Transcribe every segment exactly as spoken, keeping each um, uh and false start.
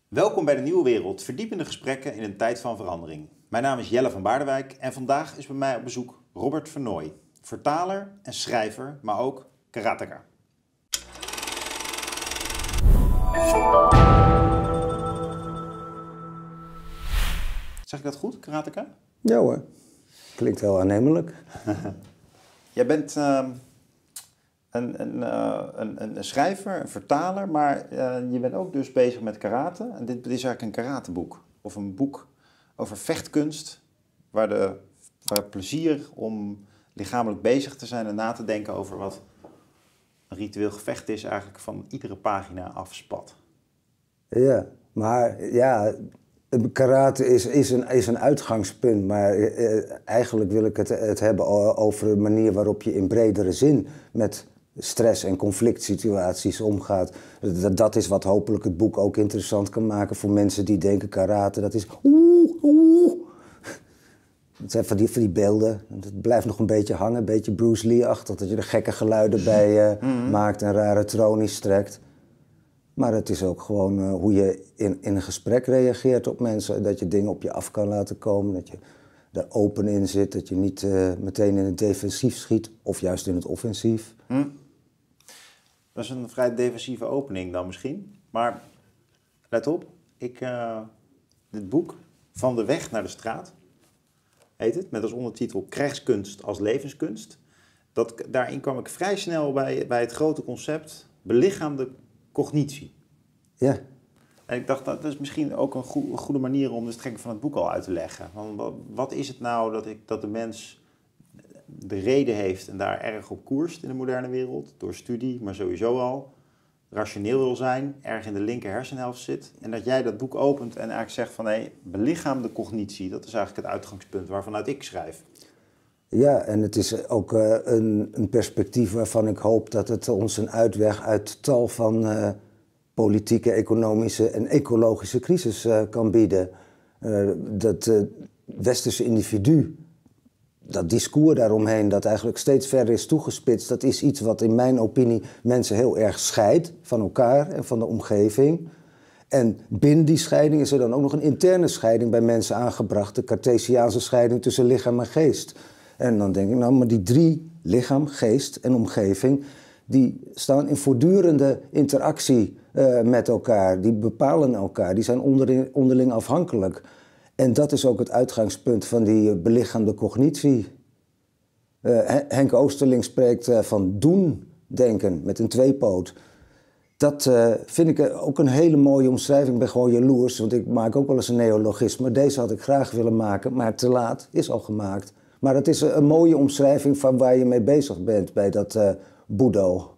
Welkom bij de Nieuwe Wereld, verdiepende gesprekken in een tijd van verandering. Mijn naam is Jelle van Baardenwijk en vandaag is bij mij op bezoek Robert Vernooy. Vertaler en schrijver, maar ook karateka. Zeg ik dat goed, karateka? Ja hoor, klinkt heel aannemelijk. Jij bent uh, een, een, uh, een, een schrijver, een vertaler, maar uh, je bent ook dus bezig met karate. En dit is eigenlijk een karateboek. Of een boek over vechtkunst, waar, de, waar het plezier om lichamelijk bezig te zijn en na te denken over wat een ritueel gevecht is, eigenlijk van iedere pagina afspat. Ja, maar ja, karate is, is, een, is een uitgangspunt, maar eh, eigenlijk wil ik het, het hebben over de manier waarop je in bredere zin met stress- en conflict situaties omgaat. Dat, dat is wat hopelijk het boek ook interessant kan maken voor mensen die denken karate, dat is oeh, oeh. Het zijn van die, van die beelden, het blijft nog een beetje hangen, een beetje Bruce Lee-achtig, dat je er gekke geluiden bij uh, mm-hmm. maakt en rare tronies trekt. Maar het is ook gewoon uh, hoe je in, in een gesprek reageert op mensen, dat je dingen op je af kan laten komen, dat je er open in zit, dat je niet uh, meteen in het defensief schiet of juist in het offensief. Hm. Dat is een vrij defensieve opening dan misschien, maar let op, ik, uh, dit boek, Van de Weg naar de Straat, heet het, met als ondertitel Krijgskunst als levenskunst. Dat, daarin kwam ik vrij snel bij, bij het grote concept belichaamde cognitie. Ja. En ik dacht, dat is misschien ook een, goe, een goede manier om de strekking van het boek al uit te leggen. Want wat, wat is het nou dat, ik, dat de mens de reden heeft en daar erg op koerst in de moderne wereld, door studie, maar sowieso al, rationeel wil zijn, erg in de linker hersenhelft zit. En dat jij dat boek opent en eigenlijk zegt van, hé, hey, belichaamde cognitie, dat is eigenlijk het uitgangspunt waarvanuit ik schrijf. Ja, en het is ook uh, een, een perspectief waarvan ik hoop dat het ons een uitweg uit tal van uh, politieke, economische en ecologische crisis uh, kan bieden. Uh, dat uh, westerse individu, dat discours daaromheen dat eigenlijk steeds verder is toegespitst, dat is iets wat in mijn opinie mensen heel erg scheidt van elkaar en van de omgeving. En binnen die scheiding is er dan ook nog een interne scheiding bij mensen aangebracht, de Cartesiaanse scheiding tussen lichaam en geest. En dan denk ik, nou, maar die drie, lichaam, geest en omgeving, die staan in voortdurende interactie uh, met elkaar. Die bepalen elkaar, die zijn onderling, onderling afhankelijk. En dat is ook het uitgangspunt van die belichaamde cognitie. Uh, Henk Oosterling spreekt uh, van doen-denken met een tweepoot. Dat uh, vind ik ook een hele mooie omschrijving. Ik ben gewoon jaloers, want ik maak ook wel eens een neologisme. Deze had ik graag willen maken, maar te laat, is al gemaakt. Maar het is een mooie omschrijving van waar je mee bezig bent bij dat uh, Budo.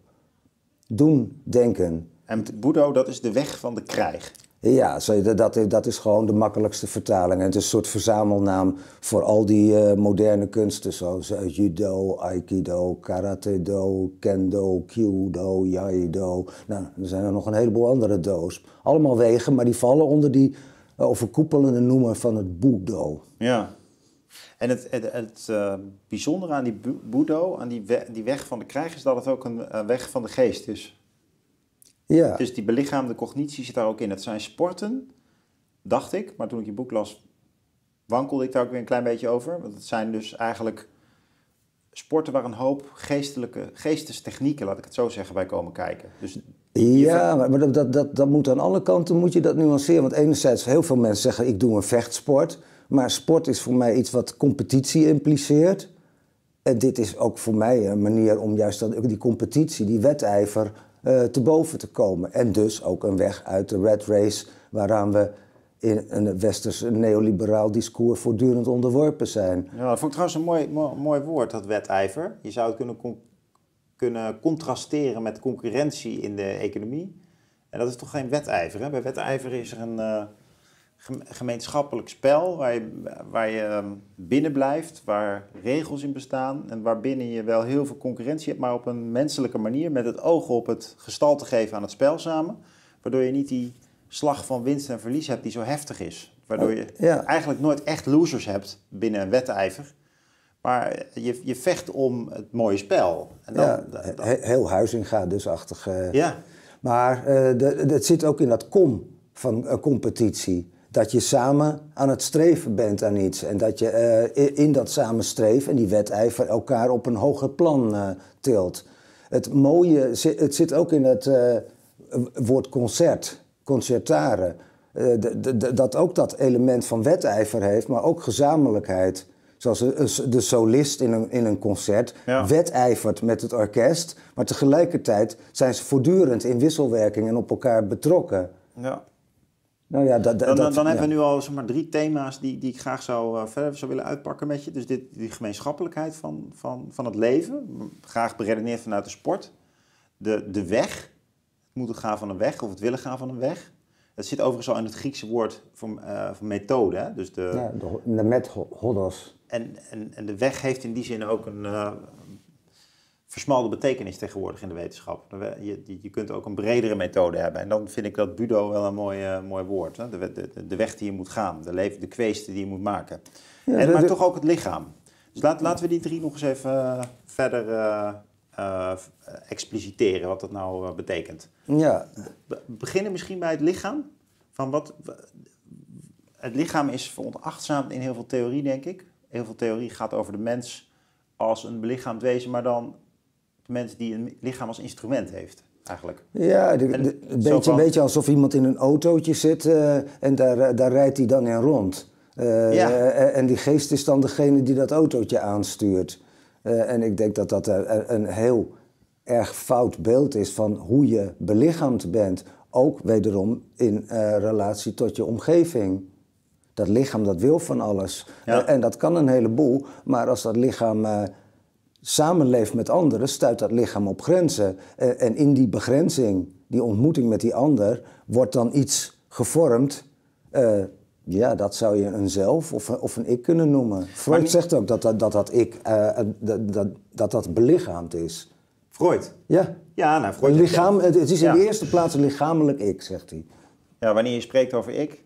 Doen, denken. En Budo, dat is de weg van de krijg. Ja, dat, dat is gewoon de makkelijkste vertaling. En het is een soort verzamelnaam voor al die uh, moderne kunsten zoals uh, judo, aikido, karate-do, kendo, kyudo, jaido. Nou, er zijn er nog een heleboel andere do's. Allemaal wegen, maar die vallen onder die uh, overkoepelende noemer van het Budo. Ja. En het, het, het uh, bijzondere aan die Budo, aan die, we, die weg van de krijg, is dat het ook een uh, weg van de geest is. Ja. Dus die belichaamde cognitie zit daar ook in. Het zijn sporten, dacht ik, maar toen ik je boek las, wankelde ik daar ook weer een klein beetje over. Want het zijn dus eigenlijk sporten waar een hoop geestelijke, geestestechnieken, laat ik het zo zeggen, bij komen kijken. Dus ja, maar dat, dat, dat, dat moet aan alle kanten moet je dat nuanceren. Want enerzijds, heel veel mensen zeggen, ik doe een vechtsport. Maar sport is voor mij iets wat competitie impliceert. En dit is ook voor mij een manier om juist dat, die competitie, die wedijver, uh, te boven te komen. En dus ook een weg uit de rat race waaraan we in een westers neoliberaal discours voortdurend onderworpen zijn. Ja, dat vond ik trouwens een mooi, mooi, mooi woord, dat wedijver. Je zou het kunnen, con- kunnen contrasteren met concurrentie in de economie. En dat is toch geen wedijver, hè? Bij wedijver is er een uh, gemeenschappelijk spel waar je, waar je binnen blijft, waar regels in bestaan en waarbinnen je wel heel veel concurrentie hebt, maar op een menselijke manier met het oog op het gestalte geven aan het spel samen, waardoor je niet die slag van winst en verlies hebt die zo heftig is. Waardoor je ja. eigenlijk nooit echt losers hebt binnen een wedijver. Maar je, je vecht om het mooie spel. En dan, ja, dan... heel Huizinga dus achtig. Uh, ja. Maar uh, het zit ook in dat kom. van uh, competitie. Dat je samen aan het streven bent aan iets. En dat je uh, in dat samen streven en die wedijver elkaar op een hoger plan uh, tilt. Het mooie, het zit ook in het uh, woord concert, concertare. Uh, de, de, dat ook dat element van wedijver heeft, maar ook gezamenlijkheid. Zoals de solist in een, in een concert ja. wedijvert met het orkest, maar tegelijkertijd zijn ze voortdurend in wisselwerking en op elkaar betrokken. Ja. Nou ja, dat, dan dan, dat, dan ja. hebben we nu al zeg maar, drie thema's die, die ik graag zou, uh, verder zou willen uitpakken met je. Dus dit, die gemeenschappelijkheid van, van, van het leven, graag beredeneerd vanuit de sport. De, de weg, het moeten gaan van een weg of het willen gaan van een weg. Het zit overigens al in het Griekse woord voor, uh, voor methode. Hè? Dus de, ja, de, de methodos. En, en, en de weg heeft in die zin ook een uh, versmalde betekenis tegenwoordig in de wetenschap. Je, je kunt ook een bredere methode hebben. En dan vind ik dat budo wel een mooi, uh, mooi woord. Hè? De, de, de weg die je moet gaan, de, leven, de kweeste die je moet maken. Ja, en, de, maar de... toch ook het lichaam. Dus laat, laten we die drie nog eens even uh, verder uh, uh, expliciteren, wat dat nou uh, betekent. Ja. We beginnen misschien bij het lichaam. Van wat, het lichaam is veronachtzaamd in heel veel theorie, denk ik. Heel veel theorie gaat over de mens als een belichaamd wezen, maar dan de mens die een lichaam als instrument heeft, eigenlijk. Ja, de, de, een, beetje, van... een beetje alsof iemand in een autootje zit uh, en daar, daar rijdt hij dan in rond. Uh, ja. uh, en die geest is dan degene die dat autootje aanstuurt. Uh, en ik denk dat dat een, een heel erg fout beeld is van hoe je belichaamd bent. Ook wederom in uh, relatie tot je omgeving. Dat lichaam dat wil van alles. Ja. Uh, en dat kan een heleboel. Maar als dat lichaam uh, samenleeft met anderen, stuit dat lichaam op grenzen. Uh, en in die begrenzing, die ontmoeting met die ander, wordt dan iets gevormd. Uh, ja, dat zou je een zelf of, of een ik kunnen noemen. Freud niet... zegt ook dat dat, dat, dat ik uh, dat, dat, dat dat belichaamd is. Freud? Ja. Ja, nou, Freud... Een lichaam, het is in ja. de eerste plaats een lichamelijk ik, zegt hij. Ja, wanneer je spreekt over ik,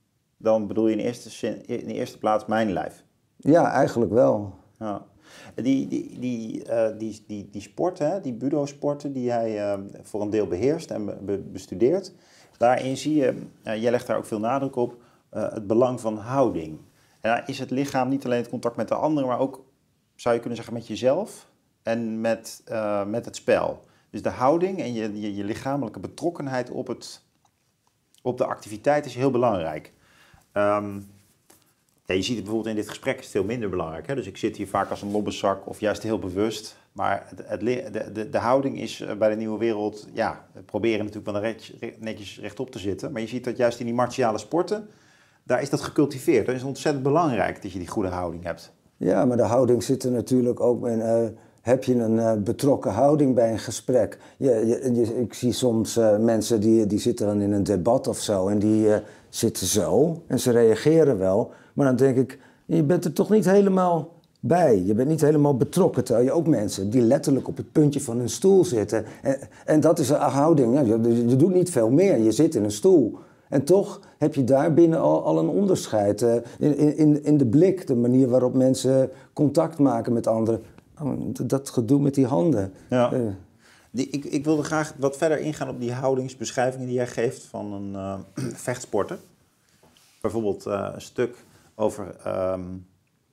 dan bedoel je in eerste, zin, in de eerste plaats mijn lijf. Ja, eigenlijk wel. Ja. Die, die, die, uh, die, die, die sporten, hè, die budo-sporten die hij uh, voor een deel beheerst en be, bestudeert, daarin zie je, uh, jij legt daar ook veel nadruk op, uh, het belang van houding. En daar is het lichaam niet alleen het contact met de ander, maar ook, zou je kunnen zeggen, met jezelf en met, uh, met het spel. Dus de houding en je, je, je lichamelijke betrokkenheid op, het, op de activiteit is heel belangrijk. Um, ja, je ziet het bijvoorbeeld in dit gesprek is het veel minder belangrijk. Hè? Dus ik zit hier vaak als een lobbezak of juist heel bewust. Maar het, het, de, de, de houding is bij de nieuwe wereld, ja, we proberen natuurlijk wel recht, netjes rechtop te zitten. Maar je ziet dat juist in die martiale sporten, daar is dat gecultiveerd. Dat is ontzettend belangrijk dat je die goede houding hebt. Ja, maar de houding zit er natuurlijk ook in. Uh, heb je een uh, betrokken houding bij een gesprek? Je, je, je, ik zie soms uh, mensen die, die zitten dan in een debat of zo en die uh, zitten zo en ze reageren wel. Maar dan denk ik, je bent er toch niet helemaal bij. Je bent niet helemaal betrokken. Terwijl je ook mensen die letterlijk op het puntje van hun stoel zitten. En, en dat is een houding. Ja, je, je doet niet veel meer. Je zit in een stoel. En toch heb je daar binnen al, al een onderscheid. Uh, in, in, in de blik, de manier waarop mensen contact maken met anderen. Oh, dat gedoe met die handen. Ja. Uh, die, ik, ik wilde graag wat verder ingaan op die houdingsbeschrijvingen die jij geeft van een uh, vechtsporter. Bijvoorbeeld uh, een stuk over... Um,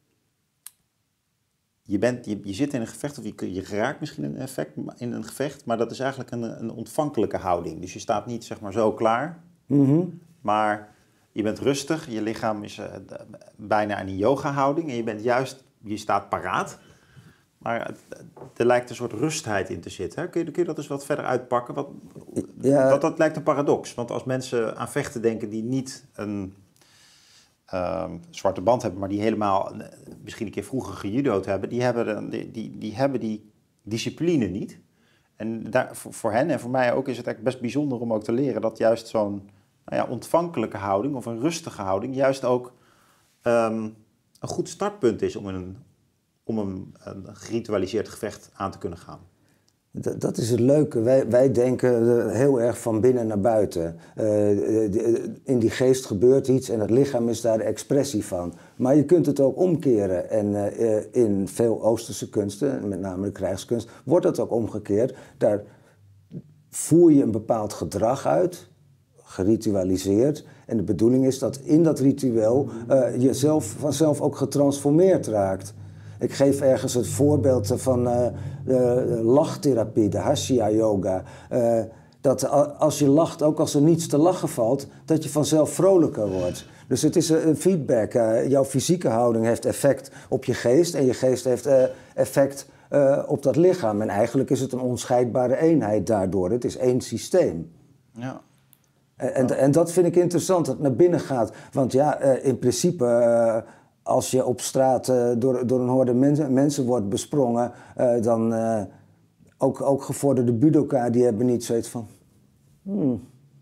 je, bent, je, je zit in een gevecht of je, je geraakt misschien een effect in een gevecht, maar dat is eigenlijk een, een ontvankelijke houding. Dus je staat niet zeg maar zo klaar, mm-hmm. maar je bent rustig, je lichaam is uh, bijna in een yoga houding en je bent juist, je staat paraat. Maar er lijkt een soort rustheid in te zitten. Hè? Kun, je, kun je dat eens wat verder uitpakken? Wat, ja. dat, dat lijkt een paradox. Want als mensen aan vechten denken die niet een uh, zwarte band hebben, maar die helemaal uh, misschien een keer vroeger gejudo'd hebben, die hebben, die, die, die hebben die discipline niet. En daar, voor, voor hen en voor mij ook is het echt best bijzonder om ook te leren dat juist zo'n nou ja, ontvankelijke houding of een rustige houding juist ook um, een goed startpunt is om in een om een, een geritualiseerd gevecht aan te kunnen gaan. Dat, dat is het leuke. Wij, wij denken heel erg van binnen naar buiten. Uh, in die geest gebeurt iets en het lichaam is daar de expressie van. Maar je kunt het ook omkeren. En uh, in veel Oosterse kunsten, met name de krijgskunst, wordt dat ook omgekeerd. Daar voer je een bepaald gedrag uit, geritualiseerd. En de bedoeling is dat in dat ritueel uh, je zelf, vanzelf ook getransformeerd raakt. Ik geef ergens het voorbeeld van uh, uh, lachtherapie, de Hasya yoga. Uh, dat als je lacht, ook als er niets te lachen valt, dat je vanzelf vrolijker wordt. Dus het is een feedback. Uh, jouw fysieke houding heeft effect op je geest en je geest heeft uh, effect uh, op dat lichaam. En eigenlijk is het een onscheidbare eenheid daardoor. Het is één systeem. Ja. En, en, en dat vind ik interessant, dat het naar binnen gaat. Want ja, uh, in principe, uh, als je op straat uh, door, door een horde mensen, mensen wordt besprongen, uh, dan uh, ook, ook gevorderde budoka, die hebben niet zoiets van... Hmm,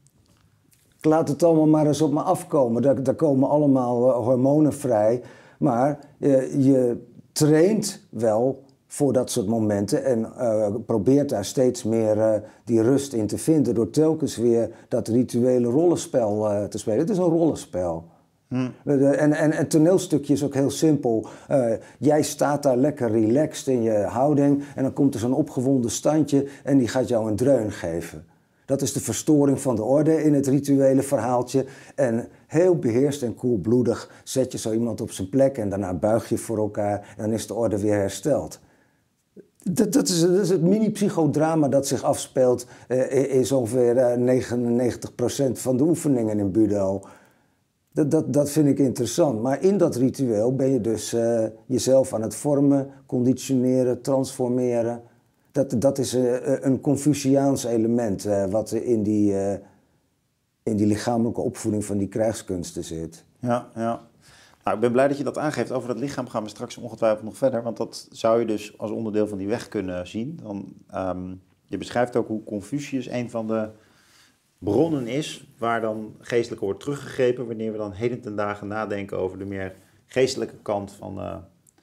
ik laat het allemaal maar eens op me afkomen. Daar, daar komen allemaal uh, hormonen vrij. Maar uh, je traint wel voor dat soort momenten en uh, probeert daar steeds meer uh, die rust in te vinden door telkens weer dat rituele rollenspel uh, te spelen. Het is een rollenspel. Hmm. Uh, en, en het toneelstukje is ook heel simpel. Uh, jij staat daar lekker relaxed in je houding en dan komt er zo'n opgewonden standje en die gaat jou een dreun geven. Dat is de verstoring van de orde in het rituele verhaaltje. En heel beheerst en koelbloedig zet je zo iemand op zijn plek en daarna buig je voor elkaar en dan is de orde weer hersteld. Dat, dat, is, dat is het mini-psychodrama dat zich afspeelt uh, in ongeveer uh, negenennegentig procent van de oefeningen in Budo. Dat, dat, dat vind ik interessant. Maar in dat ritueel ben je dus uh, jezelf aan het vormen, conditioneren, transformeren. Dat, dat is uh, een Confuciaans element uh, wat in die, uh, in die lichamelijke opvoeding van die krijgskunsten zit. Ja, ja. Nou, ik ben blij dat je dat aangeeft. Over dat lichaam gaan we straks ongetwijfeld nog verder. Want dat zou je dus als onderdeel van die weg kunnen zien. Dan, um, je beschrijft ook hoe Confucius een van de bronnen is waar dan geestelijke wordt teruggegrepen. Wanneer we dan heden ten dagen nadenken over de meer geestelijke kant van, uh,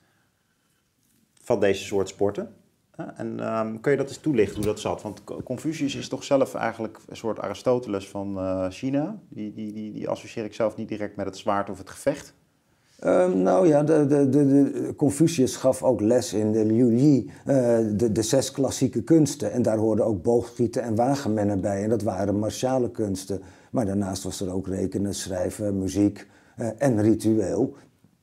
van deze soort sporten. Uh, en um, kun je dat eens toelichten hoe dat zat? Want Confucius is toch zelf eigenlijk een soort Aristoteles van uh, China. Die, die, die, die associeer ik zelf niet direct met het zwaard of het gevecht. Um, nou ja, de, de, de, de Confucius gaf ook les in de Liu Yi, uh, de, de zes klassieke kunsten. En daar hoorden ook boogschieten en wagenmennen bij. En dat waren martiale kunsten. Maar daarnaast was er ook rekenen, schrijven, muziek uh, en ritueel.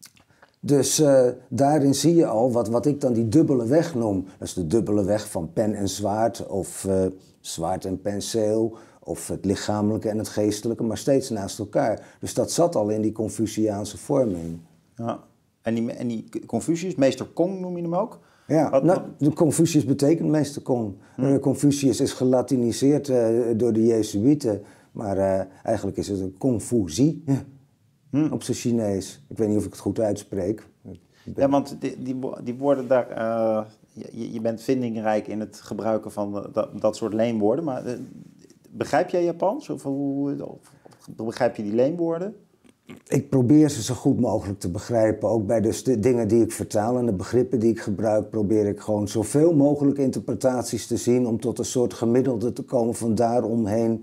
Dus uh, daarin zie je al wat, wat ik dan die dubbele weg noem. Dat is de dubbele weg van pen en zwaard of uh, zwaard en penseel. Of het lichamelijke en het geestelijke, maar steeds naast elkaar. Dus dat zat al in die Confuciaanse vorming. Ja. En die, en die Confucius, meester Kong noem je hem ook? Ja, wat, nou, de Confucius betekent meester Kong. Hmm. Confucius is gelatiniseerd uh, door de Jezuïeten, maar uh, eigenlijk is het een Confuzie hmm. op zijn Chinees. Ik weet niet of ik het goed uitspreek. Ja, want die, die, die woorden daar... Uh, je, je bent vindingrijk in het gebruiken van dat, dat soort leenwoorden, maar... Uh, begrijp jij Japans? Of, hoe, of begrijp je die leenwoorden? Ik probeer ze zo goed mogelijk te begrijpen. Ook bij de, de dingen die ik vertaal en de begrippen die ik gebruik... probeer ik gewoon zoveel mogelijk interpretaties te zien... om tot een soort gemiddelde te komen van daaromheen.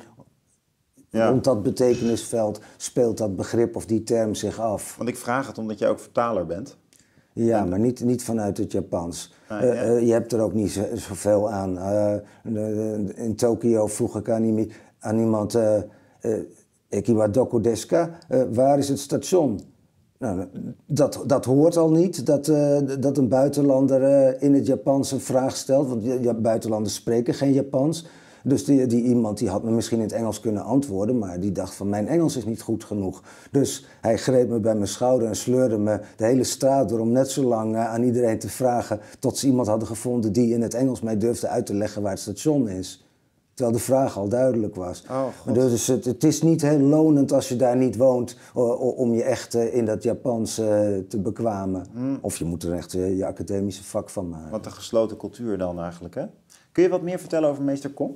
Ja. Rond dat betekenisveld speelt dat begrip of die term zich af. Want ik vraag het omdat jij ook vertaler bent. Ja, maar niet, niet vanuit het Japans. Ah, ja. uh, uh, je hebt er ook niet zoveel aan. Uh, uh, in Tokio vroeg ik aan, aan iemand... Uh, uh, Ekiwa doko desu ka? Uh, waar is het station? Nou, dat, dat hoort al niet, dat, uh, dat een buitenlander uh, in het Japans een vraag stelt. Want ja, buitenlanders spreken geen Japans. Dus die, die iemand die had me misschien in het Engels kunnen antwoorden... maar die dacht van mijn Engels is niet goed genoeg. Dus hij greep me bij mijn schouder en sleurde me de hele straat door... om net zo lang uh, aan iedereen te vragen... tot ze iemand hadden gevonden die in het Engels mij durfde uit te leggen waar het station is. Terwijl de vraag al duidelijk was. Oh, dus het, het is niet heel lonend als je daar niet woont... Uh, om je echt uh, in dat Japans uh, te bekwamen. Mm. Of je moet er echt uh, je academische vak van maken. Wat een gesloten cultuur dan eigenlijk, hè? Kun je wat meer vertellen over meester Kong?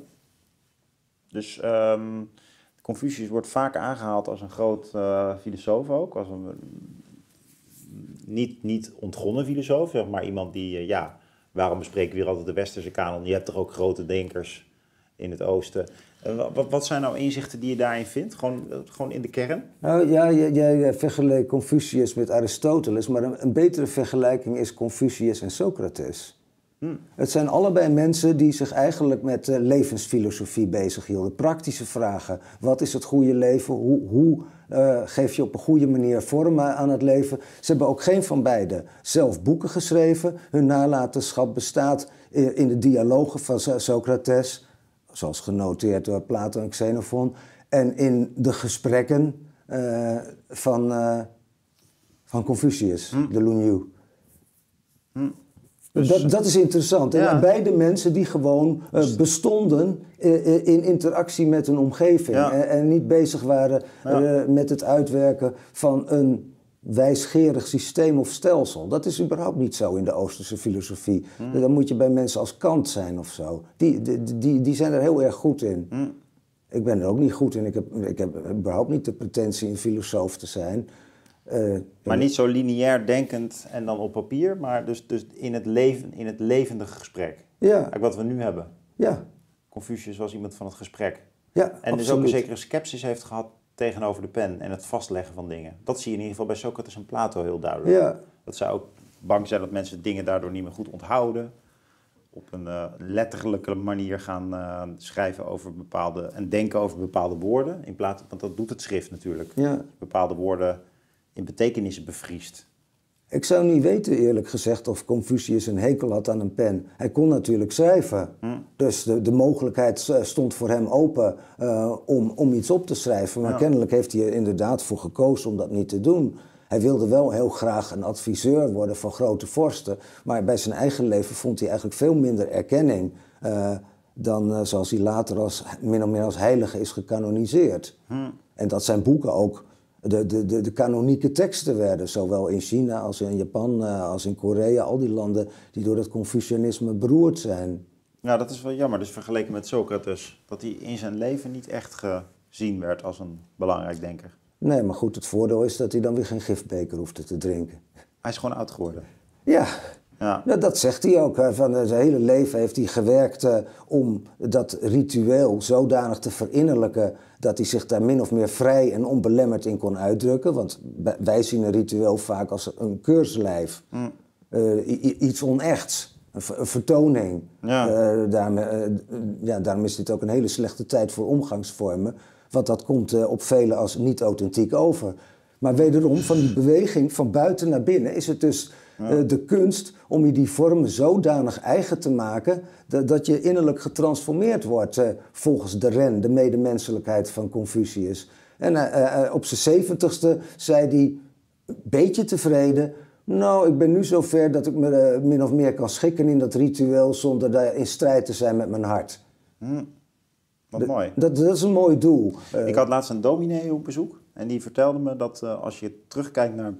Dus um, Confucius wordt vaak aangehaald als een groot uh, filosoof ook. Als een niet, niet ontgonnen filosoof, zeg maar iemand die... Uh, ja, waarom bespreken we hier altijd de westerse kanon? Je hebt toch ook grote denkers in het oosten. Uh, wat, wat zijn nou inzichten die je daarin vindt? Gewoon, uh, gewoon in de kern? Nou ja, jij, jij vergeleek Confucius met Aristoteles, maar een, een betere vergelijking is Confucius en Socrates. Hmm. Het zijn allebei mensen die zich eigenlijk met uh, levensfilosofie bezighielden. Praktische vragen. Wat is het goede leven? Hoe, hoe uh, geef je op een goede manier vorm aan het leven? Ze hebben ook geen van beiden zelf boeken geschreven. Hun nalatenschap bestaat in, in de dialogen van Socrates, zoals genoteerd door Plato en Xenophon, en in de gesprekken uh, van, uh, van Confucius, hmm. de Lunyu. Hmm. Dus, dat, dat is interessant. Ja. En beide mensen die gewoon uh, bestonden uh, in interactie met hun omgeving. Ja. En, en niet bezig waren ja. uh, met het uitwerken van een wijsgerig systeem of stelsel. Dat is überhaupt niet zo in de Oosterse filosofie. Hmm. Dan moet je bij mensen als Kant zijn of zo. Die, die, die, die zijn er heel erg goed in. Hmm. Ik ben er ook niet goed in. Ik heb, ik heb überhaupt niet de pretentie een filosoof te zijn. Uh, maar niet zo lineair denkend en dan op papier, maar dus, dus in, het leven, in het levendige gesprek. Ja. Eigenlijk wat we nu hebben. Ja. Confucius was iemand van het gesprek. Ja, en absoluut. Dus ook een zekere sceptisch heeft gehad tegenover de pen en het vastleggen van dingen. Dat zie je in ieder geval bij Socrates en Plato heel duidelijk. Ja. Dat zij ook bang zijn dat mensen dingen daardoor niet meer goed onthouden. Op een uh, letterlijke manier gaan uh, schrijven over bepaalde en denken over bepaalde woorden. In plaats, want dat doet het schrift natuurlijk. Ja. Bepaalde woorden in betekenissen bevriest. Ik zou niet weten, eerlijk gezegd, of Confucius een hekel had aan een pen. Hij kon natuurlijk schrijven. Hm. Dus de, de mogelijkheid stond voor hem open uh, om, om iets op te schrijven. Maar ja. kennelijk heeft hij er inderdaad voor gekozen om dat niet te doen. Hij wilde wel heel graag een adviseur worden van grote vorsten. Maar bij zijn eigen leven vond hij eigenlijk veel minder erkenning uh, dan uh, zoals hij later als, min of meer als heilige is gecanoniseerd. Hm. En dat zijn boeken ook De, de, de, de kanonieke teksten werden, zowel in China als in Japan, uh, als in Korea, al die landen die door het Confucianisme beroerd zijn. Ja, dat is wel jammer. Dus vergeleken met Socrates, dat hij in zijn leven niet echt gezien werd als een belangrijk denker. Nee, maar goed, het voordeel is dat hij dan weer geen gifbeker hoefde te drinken. Hij is gewoon oud geworden. Ja. Ja. Nou, dat zegt hij ook. Van zijn hele leven heeft hij gewerkt uh, om dat ritueel zodanig te verinnerlijken dat hij zich daar min of meer vrij en onbelemmerd in kon uitdrukken. Want wij zien een ritueel vaak als een keurslijf. Mm. Uh, iets onechts. Een, een vertoning. Ja. Uh, daarom, uh, ja, daarom is dit ook een hele slechte tijd voor omgangsvormen. Want dat komt uh, op velen als niet authentiek over. Maar wederom, van die beweging van buiten naar binnen is het dus ja. uh, de kunst om je die vormen zodanig eigen te maken dat, dat je innerlijk getransformeerd wordt uh, volgens de ren, de medemenselijkheid van Confucius. En uh, uh, op zijn zeventigste zei hij, een beetje tevreden, nou, ik ben nu zover dat ik me uh, min of meer kan schikken in dat ritueel zonder daar in strijd te zijn met mijn hart. Hm. Wat mooi. Dat, dat is een mooi doel. Uh, ik had laatst een dominee op bezoek en die vertelde me dat uh, als je terugkijkt naar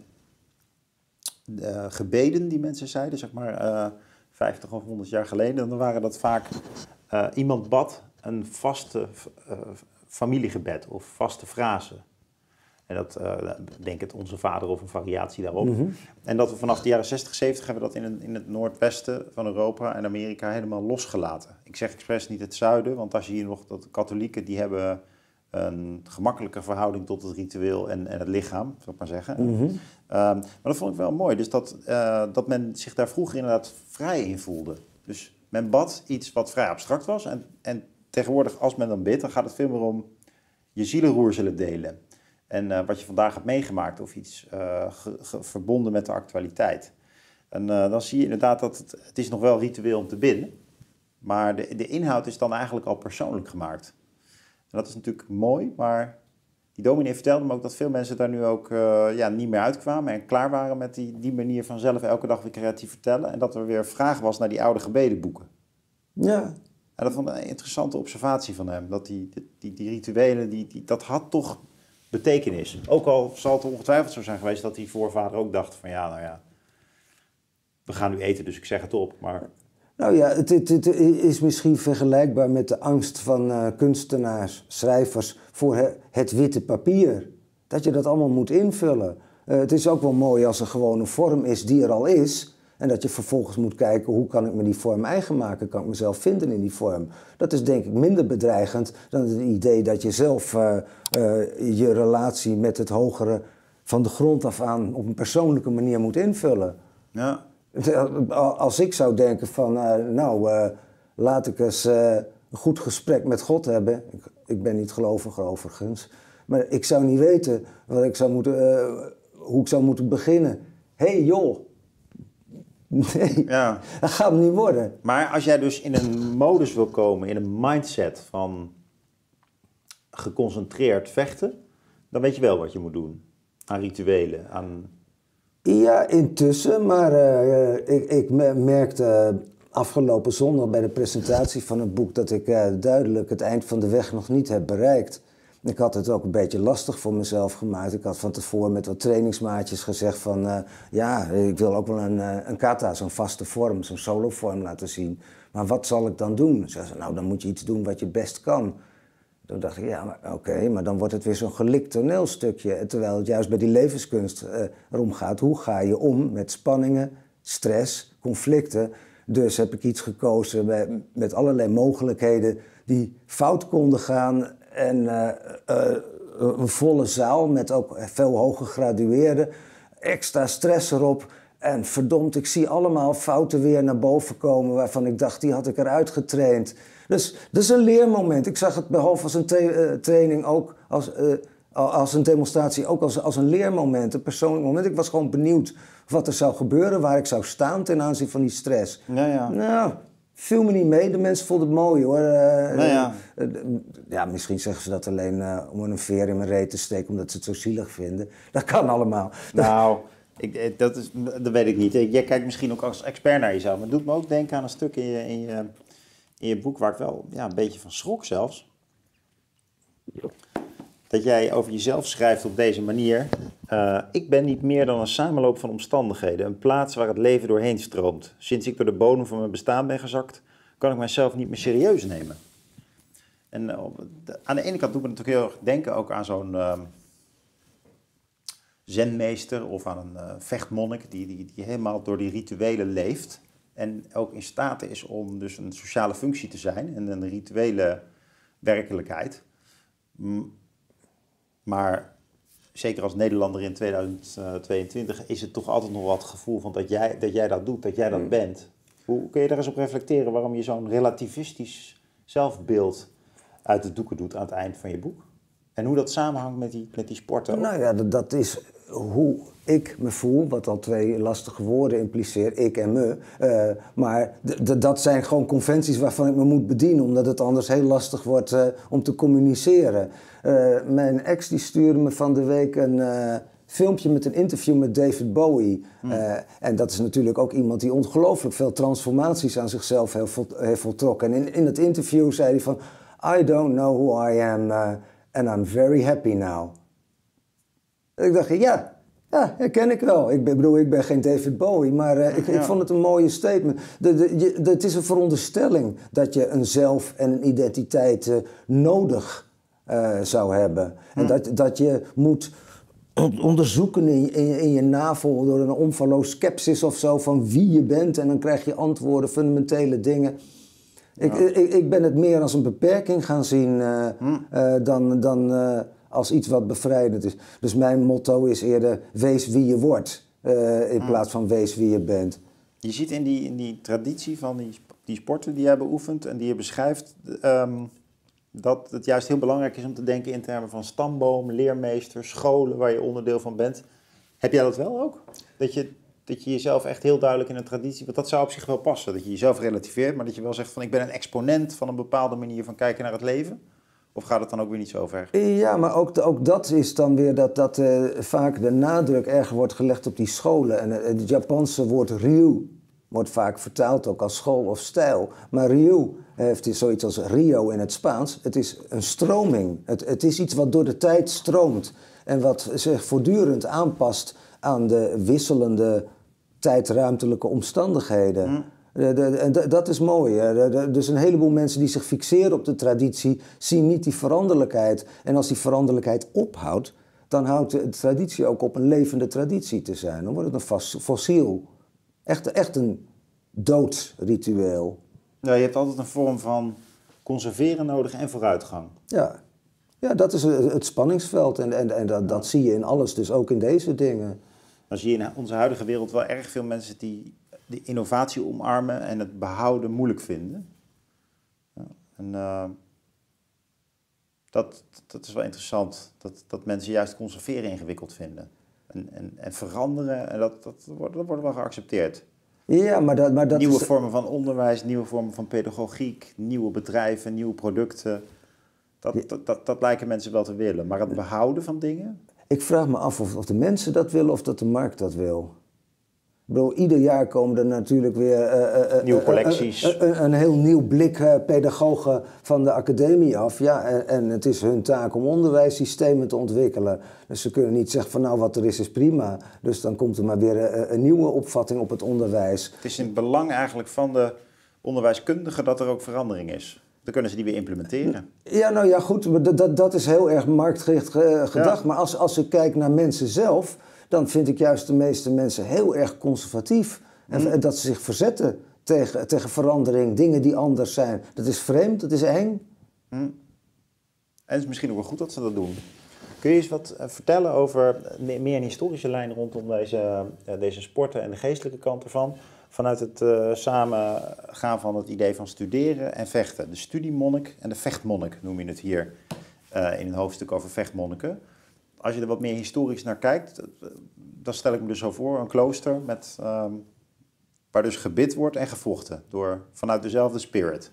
de gebeden die mensen zeiden, zeg maar uh, vijftig of honderd jaar geleden, dan waren dat vaak uh, iemand bad een vaste uh, familiegebed of vaste frase. En dat, uh, denk het Onze Vader of een variatie daarop. Mm-hmm. En dat we vanaf de jaren zestig, zeventig hebben we dat in, in het noordwesten van Europa en Amerika helemaal losgelaten. Ik zeg expres niet het zuiden, want daar zie je nog dat de katholieken die hebben een gemakkelijke verhouding tot het ritueel en, en het lichaam, zou ik maar zeggen. Mm-hmm. Um, maar dat vond ik wel mooi, dus dat, uh, dat men zich daar vroeger inderdaad vrij in voelde. Dus men bad iets wat vrij abstract was en, en tegenwoordig als men dan bidt, dan gaat het veel meer om je zielenroer zullen delen. En uh, wat je vandaag hebt meegemaakt of iets uh, ge, ge, verbonden met de actualiteit. En uh, dan zie je inderdaad dat het, het is nog wel ritueel om te bidden. Maar de, de inhoud is dan eigenlijk al persoonlijk gemaakt. En dat is natuurlijk mooi, maar die dominee vertelde me ook dat veel mensen daar nu ook uh, ja, niet meer uitkwamen. En klaar waren met die, die manier van zelf elke dag weer creatief vertellen. En dat er weer vraag was naar die oude gebedenboeken. Ja. En dat vond ik een interessante observatie van hem. Dat die, die, die rituelen, die, die, dat had toch betekenis. Ook al zal het ongetwijfeld zo zijn geweest dat die voorvader ook dacht van ja, nou ja, we gaan nu eten, dus ik zeg het op. Maar nou ja, het, het, het is misschien vergelijkbaar met de angst van uh, kunstenaars, schrijvers voor he, het witte papier. Dat je dat allemaal moet invullen. Uh, het is ook wel mooi als er gewoon een vorm is die er al is. En dat je vervolgens moet kijken, hoe kan ik me die vorm eigen maken? Kan ik mezelf vinden in die vorm? Dat is denk ik minder bedreigend dan het idee dat je zelf uh, uh, je relatie met het hogere van de grond af aan op een persoonlijke manier moet invullen. Ja. Als ik zou denken van, uh, nou, uh, laat ik eens uh, een goed gesprek met God hebben. Ik, ik ben niet gelovig overigens. Maar ik zou niet weten wat ik zou moeten, uh, hoe ik zou moeten beginnen. Hé hey, joh. Nee, ja. Dat gaat hem niet worden. Maar als jij dus in een modus wil komen, in een mindset van geconcentreerd vechten, dan weet je wel wat je moet doen. Aan rituelen, aan... Ja, intussen, maar uh, ik, ik merkte afgelopen zondag bij de presentatie van het boek dat ik uh, duidelijk het eind van de weg nog niet heb bereikt. Ik had het ook een beetje lastig voor mezelf gemaakt. Ik had van tevoren met wat trainingsmaatjes gezegd van... Uh, ja, ik wil ook wel een, een kata, zo'n vaste vorm, zo'n solovorm laten zien. Maar wat zal ik dan doen? Ze zei, nou, dan moet je iets doen wat je best kan. Toen dacht ik, ja, oké, okay, maar dan wordt het weer zo'n gelikt toneelstukje. Terwijl het juist bij die levenskunst uh, erom gaat. Hoe ga je om met spanningen, stress, conflicten? Dus heb ik iets gekozen met, met allerlei mogelijkheden die fout konden gaan... En uh, uh, een volle zaal met ook veel hoge gradueerden. Extra stress erop. En verdomd, ik zie allemaal fouten weer naar boven komen... waarvan ik dacht, die had ik eruit getraind. Dus dat is een leermoment. Ik zag het behalve als een tra- uh, training ook... als, uh, als een demonstratie, ook als, als een leermoment, een persoonlijk moment. Ik was gewoon benieuwd wat er zou gebeuren... waar ik zou staan ten aanzien van die stress. Ja, ja. Nou... Viel me niet mee, de mensen vonden het mooi hoor. Uh, nou ja. Uh, uh, ja, misschien zeggen ze dat alleen uh, om een veer in mijn reet te steken, omdat ze het zo zielig vinden. Dat kan allemaal. Nou, ik, dat, is, dat weet ik niet. Jij kijkt misschien ook als expert naar jezelf. Maar het doet me ook denken aan een stuk in je, in je, in je boek waar ik wel ja, een beetje van schrok zelfs. Dat jij over jezelf schrijft op deze manier. Uh, ik ben niet meer dan een samenloop van omstandigheden. Een plaats waar het leven doorheen stroomt. Sinds ik door de bodem van mijn bestaan ben gezakt, kan ik mijzelf niet meer serieus nemen. En uh, de, aan de ene kant doet me natuurlijk heel erg denken ook aan zo'n uh, zenmeester of aan een uh, vechtmonnik die, die, die helemaal door die rituelen leeft. En ook in staat is om dus een sociale functie te zijn en een rituele werkelijkheid. M- Maar zeker als Nederlander in tweeduizend tweeëntwintig is het toch altijd nog wat het gevoel van dat jij, dat jij dat doet, dat jij dat bent. Hoe kun je daar eens op reflecteren waarom je zo'n relativistisch zelfbeeld uit de doeken doet aan het eind van je boek? En hoe dat samenhangt met die, met die sporten ook? Nou ja, dat, dat is hoe ik me voel, wat al twee lastige woorden impliceert, ik en me. Uh, maar d- d- dat zijn gewoon conventies waarvan ik me moet bedienen, omdat het anders heel lastig wordt uh, om te communiceren. Uh, mijn ex die stuurde me van de week een uh, filmpje met een interview met David Bowie. Mm. Uh, en dat is natuurlijk ook iemand die ongelooflijk veel transformaties aan zichzelf heeft, vol- heeft voltrokken. En in, in het interview zei hij van, I don't know who I am uh, and I'm very happy now. En ik dacht, ja, ja, herken ik wel. Ik bedoel, ik ben geen David Bowie, maar uh, ik, ja. ik vond het een mooie statement. De, de, je, de, het is een veronderstelling dat je een zelf en een identiteit uh, nodig uh, zou hebben. Hm. En dat, dat je moet onderzoeken in, in, in je navel door een omvalloos skepsis of zo van wie je bent. En dan krijg je antwoorden, fundamentele dingen. Ik, ja. ik, ik ben het meer als een beperking gaan zien uh, hm. uh, dan... dan uh, als iets wat bevrijdend is. Dus mijn motto is eerder, wees wie je wordt, uh, in plaats van wees wie je bent. Je ziet in die, in die traditie van die, die sporten die jij beoefent en die je beschrijft, um, dat het juist heel belangrijk is om te denken in termen van stamboom, leermeester, scholen waar je onderdeel van bent. Heb jij dat wel ook? Dat je, dat je jezelf echt heel duidelijk in een traditie, want dat zou op zich wel passen, dat je jezelf relativeert, maar dat je wel zegt van ik ben een exponent van een bepaalde manier van kijken naar het leven? Of gaat het dan ook weer niet zo ver? Ja, maar ook, ook dat is dan weer dat, dat uh, vaak de nadruk erg wordt gelegd op die scholen. En uh, het Japanse woord ryu wordt vaak vertaald ook als school of stijl. Maar ryu heeft zoiets als Rio in het Spaans. Het is een stroming. Het, het is iets wat door de tijd stroomt. En wat zich voortdurend aanpast aan de wisselende tijdruimtelijke omstandigheden. Mm. De, de, en de, dat is mooi. Hè? De, de, dus een heleboel mensen die zich fixeren op de traditie zien niet die veranderlijkheid. En als die veranderlijkheid ophoudt, dan houdt de traditie ook op een levende traditie te zijn. Dan wordt het een fos, fossiel. Echt, echt een doodsritueel. Ja, je hebt altijd een vorm van conserveren nodig en vooruitgang. Ja, ja dat is het spanningsveld. En, en, en dat, ja. dat zie je in alles, dus ook in deze dingen. Dan zie je in onze huidige wereld wel erg veel mensen die de innovatie omarmen en het behouden moeilijk vinden. Ja, en uh, dat, dat is wel interessant, dat, dat mensen juist conserveren ingewikkeld vinden. En, en, en veranderen, en dat, dat, wordt, dat wordt wel geaccepteerd. Ja, maar dat, maar dat nieuwe is... vormen van onderwijs, nieuwe vormen van pedagogiek, nieuwe bedrijven, nieuwe producten. Dat, ja. dat, dat, dat lijken mensen wel te willen. Maar het behouden van dingen... Ik vraag me af of, of de mensen dat willen of dat de markt dat wil. Ik bedoel, ieder jaar komen er natuurlijk weer uh, uh, nieuwe collecties. Uh, uh, uh, uh, een heel nieuw blik uh, pedagogen van de academie af. Ja, en, en het is hun taak om onderwijssystemen te ontwikkelen. Dus ze kunnen niet zeggen van nou wat er is is prima. Dus dan komt er maar weer uh, een nieuwe opvatting op het onderwijs. Het is in het belang eigenlijk van de onderwijskundigen dat er ook verandering is. Dan kunnen ze die weer implementeren. Ja, nou ja, goed, dat, dat, dat is heel erg marktgericht gedacht. Ja. Maar als, als je kijkt naar mensen zelf, dan vind ik juist de meeste mensen heel erg conservatief. En mm. dat ze zich verzetten tegen, tegen verandering, dingen die anders zijn. Dat is vreemd, dat is eng. Mm. En het is misschien ook wel goed dat ze dat doen. Kun je eens wat uh, vertellen over meer, meer een historische lijn rondom deze, uh, deze sporten en de geestelijke kant ervan? Vanuit het uh, samengaan van het idee van studeren en vechten. De studiemonnik en de vechtmonnik noem je het hier uh, in een hoofdstuk over vechtmonniken. Als je er wat meer historisch naar kijkt, dan stel ik me dus zo voor, een klooster met, um, waar dus gebid wordt en gevochten door, vanuit dezelfde spirit.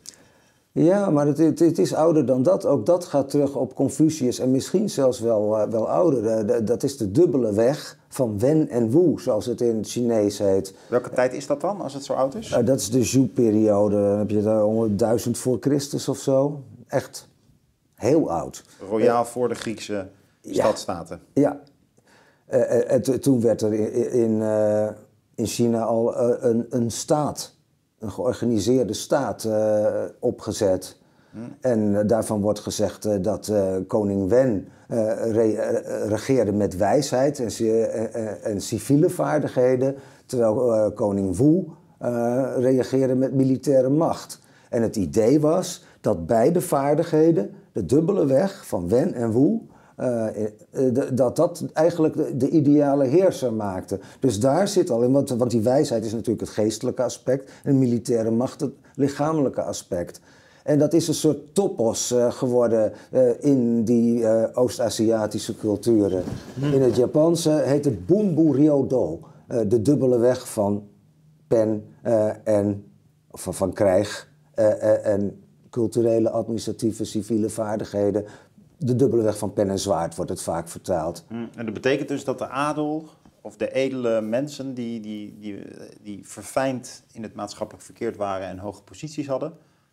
Ja, maar het, het, het is ouder dan dat. Ook dat gaat terug op Confucius en misschien zelfs wel, uh, wel ouder. Uh, dat is de dubbele weg van Wen en Wu, zoals het in het Chinees heet. Welke tijd is dat dan, als het zo oud is? Uh, dat is de Zhou-periode. Dan heb je daar honderdduizend voor Christus of zo. Echt heel oud. Royaal uh, voor de Griekse stadstaten. Ja. ja. Uh, uh, toen werd er in, in, uh, in China al uh, een, een staat... een georganiseerde staat uh, opgezet. Hmm. En uh, daarvan wordt gezegd uh, dat uh, koning Wen uh, re uh, regeerde met wijsheid en, uh, uh, en civiele vaardigheden, terwijl uh, koning Wu uh, reageerde met militaire macht. En het idee was dat beide vaardigheden, de dubbele weg van Wen en Wu, Uh, de, dat dat eigenlijk de, de ideale heerser maakte. Dus daar zit al in, want, want die wijsheid is natuurlijk het geestelijke aspect en de militaire macht het lichamelijke aspect. En dat is een soort topos uh, geworden uh, in die uh, Oost-Aziatische culturen. Hmm. In het Japanse heet het Bunbu Ryodo, uh, de dubbele weg van pen uh, en van, van krijg uh, uh, en culturele, administratieve, civiele vaardigheden. De dubbele weg van pen en zwaard wordt het vaak vertaald. En dat betekent dus dat de adel of de edele mensen die, die, die, die verfijnd in het maatschappelijk verkeerd waren en hoge posities hadden,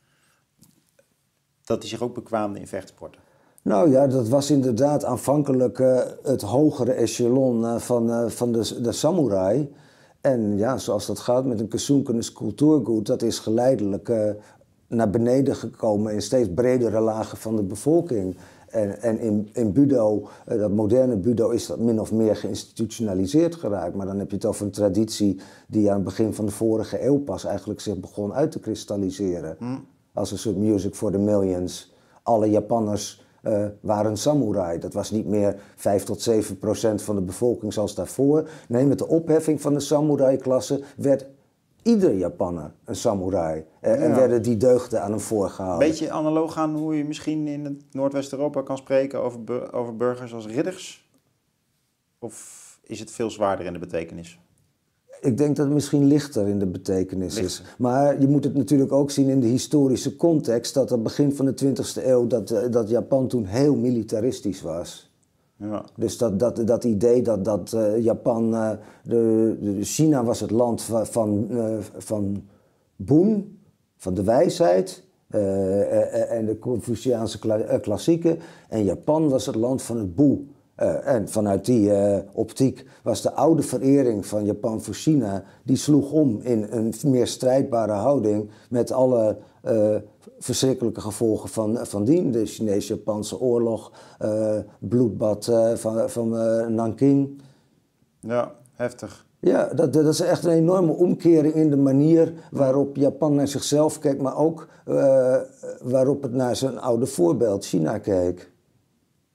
dat die zich ook bekwaamden in vechtsporten? Nou ja, dat was inderdaad aanvankelijk uh, het hogere echelon uh, van, uh, van de, de samurai. En ja, zoals dat gaat met een Kesunkenes cultuurgoed, dat is geleidelijk uh, naar beneden gekomen in steeds bredere lagen van de bevolking. En, en in, in budo, uh, dat moderne budo, is dat min of meer geïnstitutionaliseerd geraakt. Maar dan heb je het over een traditie die aan het begin van de vorige eeuw pas eigenlijk zich begon uit te kristalliseren. Mm. Als een soort music for the millions. Alle Japanners uh, waren samurai. Dat was niet meer vijf tot zeven procent van de bevolking zoals daarvoor. Nee, met de opheffing van de samurai-klasse werd ieder Japanner een samurai. Uh, ja. En werden die deugden aan hem voorgehouden. Beetje analoog aan hoe je misschien in het Noordwest-Europa kan spreken over, bu- over burgers als ridders? Of is het veel zwaarder in de betekenis? Ik denk dat het misschien lichter in de betekenis lichter. is. Maar je moet het natuurlijk ook zien in de historische context, dat aan het begin van de twintigste eeuw, dat, dat Japan toen heel militaristisch was. Ja. Dus dat, dat, dat idee dat, dat uh, Japan, uh, de, de China was het land van, van, uh, van Boen, van de wijsheid uh, uh, en de Confuciaanse kla- uh, klassieken. En Japan was het land van het boe. Uh, en vanuit die uh, optiek was de oude verering van Japan voor China, die sloeg om in een meer strijdbare houding met alle uh, verschrikkelijke gevolgen van, van dien. De Chinees-Japanse oorlog, uh, bloedbad uh, van, van uh, Nanking. Ja, heftig. Ja, dat, dat is echt een enorme omkering in de manier waarop Japan naar zichzelf keek, maar ook uh, waarop het naar zijn oude voorbeeld China keek.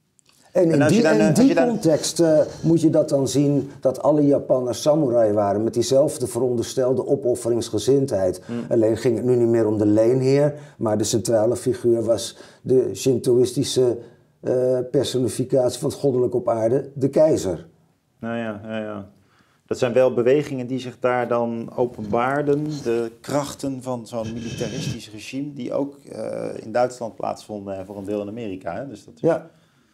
En in en die, dan, en in die dan... context uh, moet je dat dan zien dat alle Japanners samurai waren met diezelfde veronderstelde opofferingsgezindheid. Mm. Alleen ging het nu niet meer om de leenheer, maar de centrale figuur was de Shintoïstische uh, personificatie van het goddelijk op aarde, de keizer. Nou ja, ja, ja. Dat zijn wel bewegingen die zich daar dan openbaarden, de krachten van zo'n militaristisch regime, die ook uh, in Duitsland plaatsvonden en voor een deel in Amerika. Hè? Dus dat is... Ja.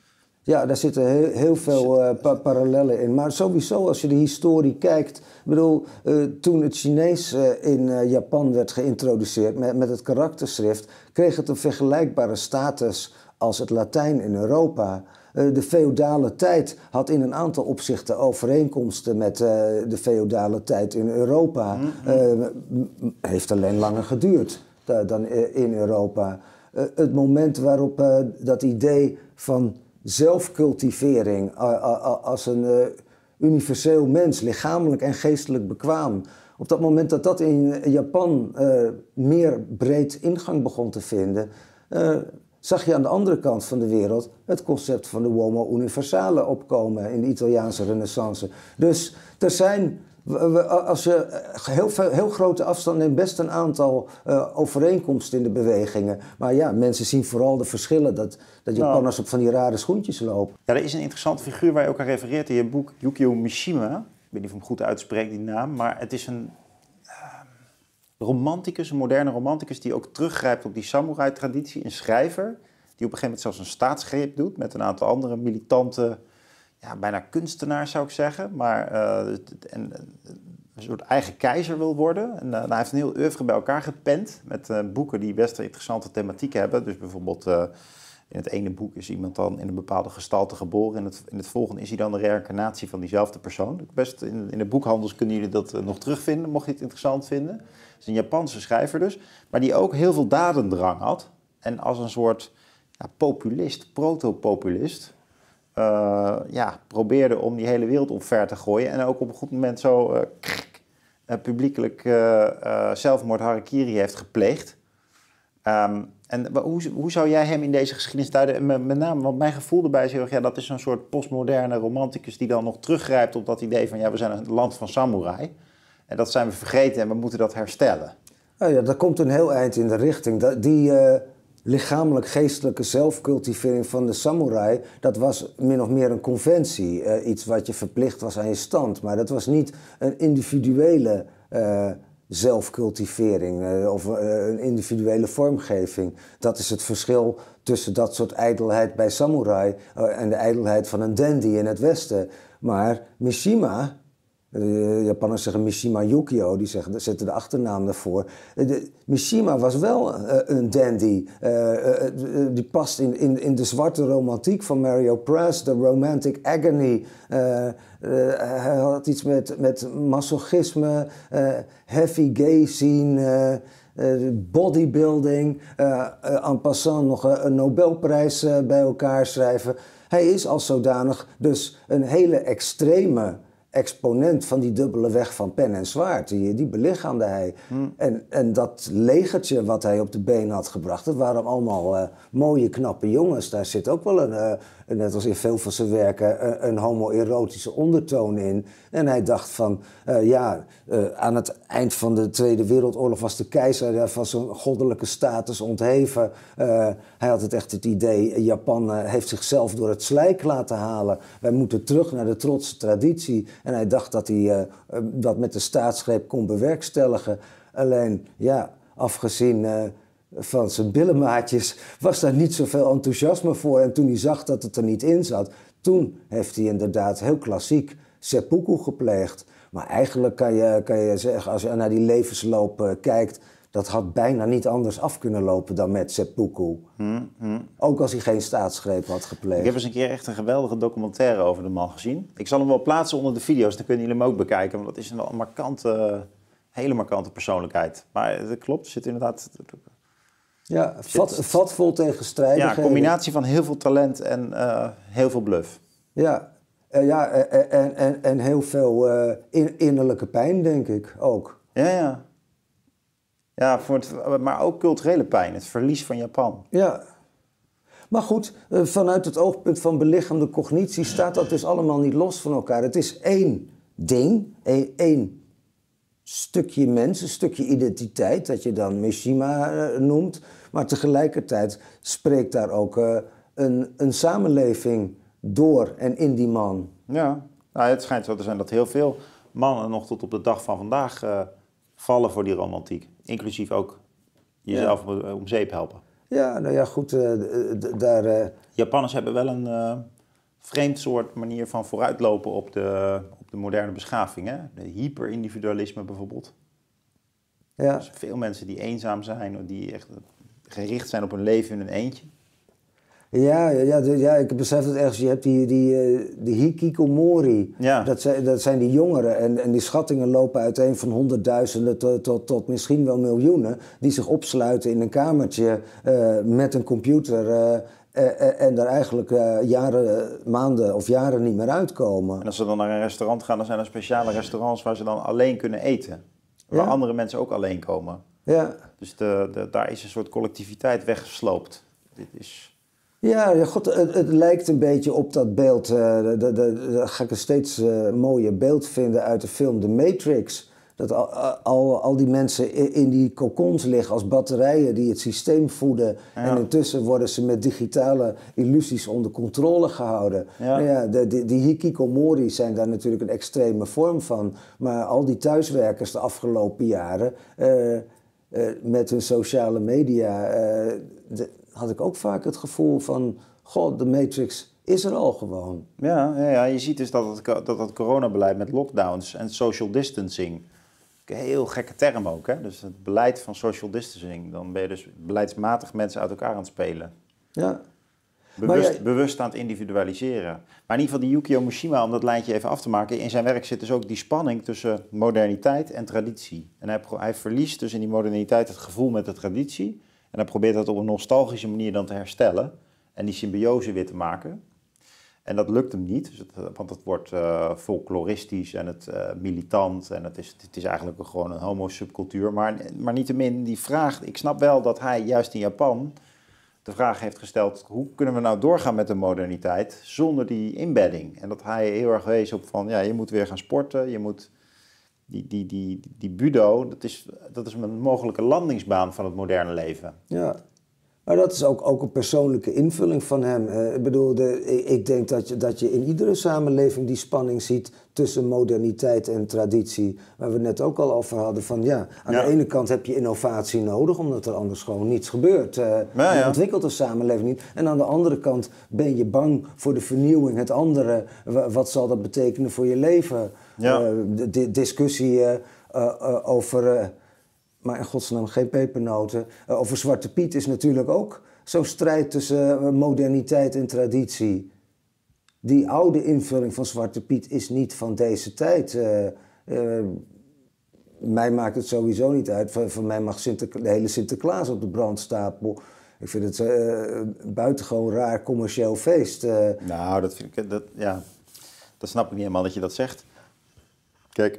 Ja, daar zitten heel, heel veel uh, pa parallellen in. Maar sowieso, als je de historie kijkt... Ik bedoel, uh, toen het Chinees uh, in uh, Japan werd geïntroduceerd met, met het karakterschrift... kreeg het een vergelijkbare status als het Latijn in Europa. Uh, de feodale tijd had in een aantal opzichten overeenkomsten met uh, de feodale tijd in Europa. Mm-hmm. uh, heeft alleen langer geduurd uh, dan uh, in Europa. Uh, het moment waarop uh, dat idee van... zelfcultivering als een uh, universeel mens, lichamelijk en geestelijk bekwaam. Op dat moment dat dat in Japan uh, meer breed ingang begon te vinden, uh, zag je aan de andere kant van de wereld het concept van de uomo universale opkomen in de Italiaanse renaissance. Dus er zijn, als je heel, veel, heel grote afstand neemt, best een aantal uh, overeenkomsten in de bewegingen. Maar ja, mensen zien vooral de verschillen, dat, dat Japanners op van die rare schoentjes lopen. Ja, er is een interessante figuur waar je ook aan refereert in je boek, Yukio Mishima. Ik weet niet of ik hem goed uitspreek, die naam, maar het is een uh, romanticus, een moderne romanticus die ook teruggrijpt op die samurai-traditie. Een schrijver die op een gegeven moment zelfs een staatsgreep doet met een aantal andere militante... Ja, bijna kunstenaar zou ik zeggen, maar uh, en, een soort eigen keizer wil worden. En, uh, hij heeft een heel oeuvre bij elkaar gepend met uh, boeken die best interessante thematieken hebben. Dus bijvoorbeeld uh, in het ene boek is iemand dan in een bepaalde gestalte geboren. In het, in het volgende is hij dan de reïncarnatie van diezelfde persoon. Best in, in de boekhandels kunnen jullie dat uh, nog terugvinden, mocht je het interessant vinden. Het is een Japanse schrijver dus, maar die ook heel veel dadendrang had. En als een soort ja, populist, protopopulist... Uh, ja, probeerde om die hele wereld omver te gooien. En ook op een goed moment zo uh, krk, uh, publiekelijk uh, uh, zelfmoord harakiri heeft gepleegd. Um, en hoe, hoe zou jij hem in deze geschiedenis duiden? En met, met name, want mijn gevoel erbij is heel erg, ja, dat is een soort postmoderne romanticus die dan nog teruggrijpt op dat idee van, ja, we zijn een land van samurai. En dat zijn we vergeten en we moeten dat herstellen. Nou ja, dat komt een heel eind in de richting. Die... Uh... lichamelijk-geestelijke zelfcultivering van de samurai, dat was min of meer een conventie. Uh, iets wat je verplicht was aan je stand. Maar dat was niet een individuele uh, zelfcultivering uh, of uh, een individuele vormgeving. Dat is het verschil tussen dat soort ijdelheid bij samurai uh, en de ijdelheid van een dandy in het Westen. Maar Mishima... De Japanners zeggen Mishima Yukio, die zeggen, zetten de achternaam daarvoor. De, Mishima was wel uh, een dandy. Uh, uh, uh, die past in, in, in de zwarte romantiek van Mario Praz, de romantic agony. Uh, uh, hij had iets met, met masochisme, uh, heavy gay scene, uh, uh, bodybuilding. Uh, uh, en passant nog een, een Nobelprijs uh, bij elkaar schrijven. Hij is als zodanig dus een hele extreme... exponent van die dubbele weg van pen en zwaard, die, die belichaamde hij. Hmm. En, en dat legertje wat hij op de been had gebracht, dat waren allemaal uh, mooie, knappe jongens. Daar zit ook wel een, uh, net als in veel van zijn werken, een, een homoerotische ondertoon in. En hij dacht van, uh, ja, uh, aan het eind van de Tweede Wereldoorlog was de keizer uh, van zijn goddelijke status ontheven. Uh, hij had het echt het idee, Japan uh, heeft zichzelf door het slijk laten halen. Wij moeten terug naar de trotse traditie. En hij dacht dat hij uh, dat met de staatsgreep kon bewerkstelligen. Alleen, ja, afgezien uh, van zijn billenmaatjes was daar niet zoveel enthousiasme voor. En toen hij zag dat het er niet in zat, toen heeft hij inderdaad heel klassiek seppuku gepleegd. Maar eigenlijk kan je, kan je zeggen, als je naar die levensloop uh, kijkt, dat had bijna niet anders af kunnen lopen dan met seppuku. Hmm, hmm. Ook als hij geen staatsgreep had gepleegd. Ik heb eens een keer echt een geweldige documentaire over de man gezien. Ik zal hem wel plaatsen onder de video's, dan kunnen jullie hem ook bekijken. Want dat is een wel markante, hele markante persoonlijkheid. Maar dat klopt, er zit inderdaad... Ja, vat, vatvol tegenstrijdigheden. Ja, een combinatie van heel veel talent en uh, heel veel bluff. Ja, uh, ja en, en, en heel veel uh, in, innerlijke pijn, denk ik, ook. Ja, ja. Ja, voor het, maar ook culturele pijn, het verlies van Japan. Ja. Maar goed, uh, vanuit het oogpunt van belichaamde cognitie staat dat dus allemaal niet los van elkaar. Het is één ding, één, één stukje mens, een stukje identiteit, dat je dan Mishima uh, noemt. Maar tegelijkertijd spreekt daar ook uh, een, een samenleving door en in die man. Ja, nou, het schijnt zo te zijn dat heel veel mannen nog tot op de dag van vandaag uh, vallen voor die romantiek. Inclusief ook jezelf ja. om zeep helpen. Ja, nou ja, goed, uh, daar... Uh... Japanners hebben wel een uh, vreemd soort manier van vooruitlopen op de, op de moderne beschaving. Hè? De hyperindividualisme bijvoorbeeld. Ja. Dus veel mensen die eenzaam zijn, die echt gericht zijn op hun leven in een eentje. Ja, ja, ja, ik besef het ergens. Je hebt die, die, die hikikomori. Ja. Dat, zijn, dat zijn die jongeren. En, en die schattingen lopen uiteen van honderdduizenden tot, tot, tot misschien wel miljoenen. Die zich opsluiten in een kamertje uh, met een computer. Uh, uh, en daar eigenlijk uh, jaren, maanden of jaren niet meer uitkomen. En als ze dan naar een restaurant gaan, dan zijn er speciale restaurants waar ze dan alleen kunnen eten. Waar ja. andere mensen ook alleen komen. Ja. Dus de, de, daar is een soort collectiviteit weggesloopt. Dit is... Ja, ja God, het, het lijkt een beetje op dat beeld. Uh, Daar ga ik een steeds uh, mooier beeld vinden uit de film The Matrix. Dat al, al, al die mensen in, in die kokons liggen als batterijen die het systeem voeden. Ja. En intussen worden ze met digitale illusies onder controle gehouden. Ja. Nou ja, de, de, die hikikomori zijn daar natuurlijk een extreme vorm van. Maar al die thuiswerkers de afgelopen jaren uh, uh, met hun sociale media... Uh, de, had ik ook vaak het gevoel van, god, de Matrix is er al gewoon. Ja, ja, ja. Je ziet dus dat het, dat het coronabeleid met lockdowns en social distancing, een heel gekke term ook, hè? Dus het beleid van social distancing, dan ben je dus beleidsmatig mensen uit elkaar aan het spelen. Ja. Bewust, ja, bewust aan het individualiseren. Maar in ieder geval die Yukio Mishima, om dat lijntje even af te maken, in zijn werk zit dus ook die spanning tussen moderniteit en traditie. En hij, hij verliest dus in die moderniteit het gevoel met de traditie. En hij probeert dat op een nostalgische manier dan te herstellen en die symbiose weer te maken. En dat lukt hem niet, dus het, want het wordt uh, folkloristisch en het uh, militant en het is, het is eigenlijk gewoon een homo-subcultuur. Maar, maar niettemin, die vraag, ik snap wel dat hij juist in Japan de vraag heeft gesteld, hoe kunnen we nou doorgaan met de moderniteit zonder die inbedding? En dat hij heel erg wees op van, ja, je moet weer gaan sporten, je moet... Die, die, die, die budo, dat is, dat is een mogelijke landingsbaan van het moderne leven. Ja, maar dat is ook, ook een persoonlijke invulling van hem. Uh, ik bedoel, de, ik denk dat je, dat je in iedere samenleving die spanning ziet tussen moderniteit en traditie. Waar we het net ook al over hadden van ja, aan ja. de ene kant heb je innovatie nodig, omdat er anders gewoon niets gebeurt. Uh, ja, ja. Je ontwikkelt de samenleving niet. En aan de andere kant ben je bang voor de vernieuwing, het andere. Wat zal dat betekenen voor je leven? Ja. Uh, de, de discussie uh, uh, over... Uh, maar in godsnaam geen pepernoten. Uh, over Zwarte Piet is natuurlijk ook zo'n strijd tussen uh, moderniteit en traditie. Die oude invulling van Zwarte Piet is niet van deze tijd. Uh, uh, mij maakt het sowieso niet uit. Voor, voor mij mag Sinterkla- de hele Sinterklaas op de brandstapel. Ik vind het uh, een buitengewoon raar commercieel feest. Uh, nou, dat vind ik... Dat, ja, dat snap ik niet helemaal dat je dat zegt. Kijk,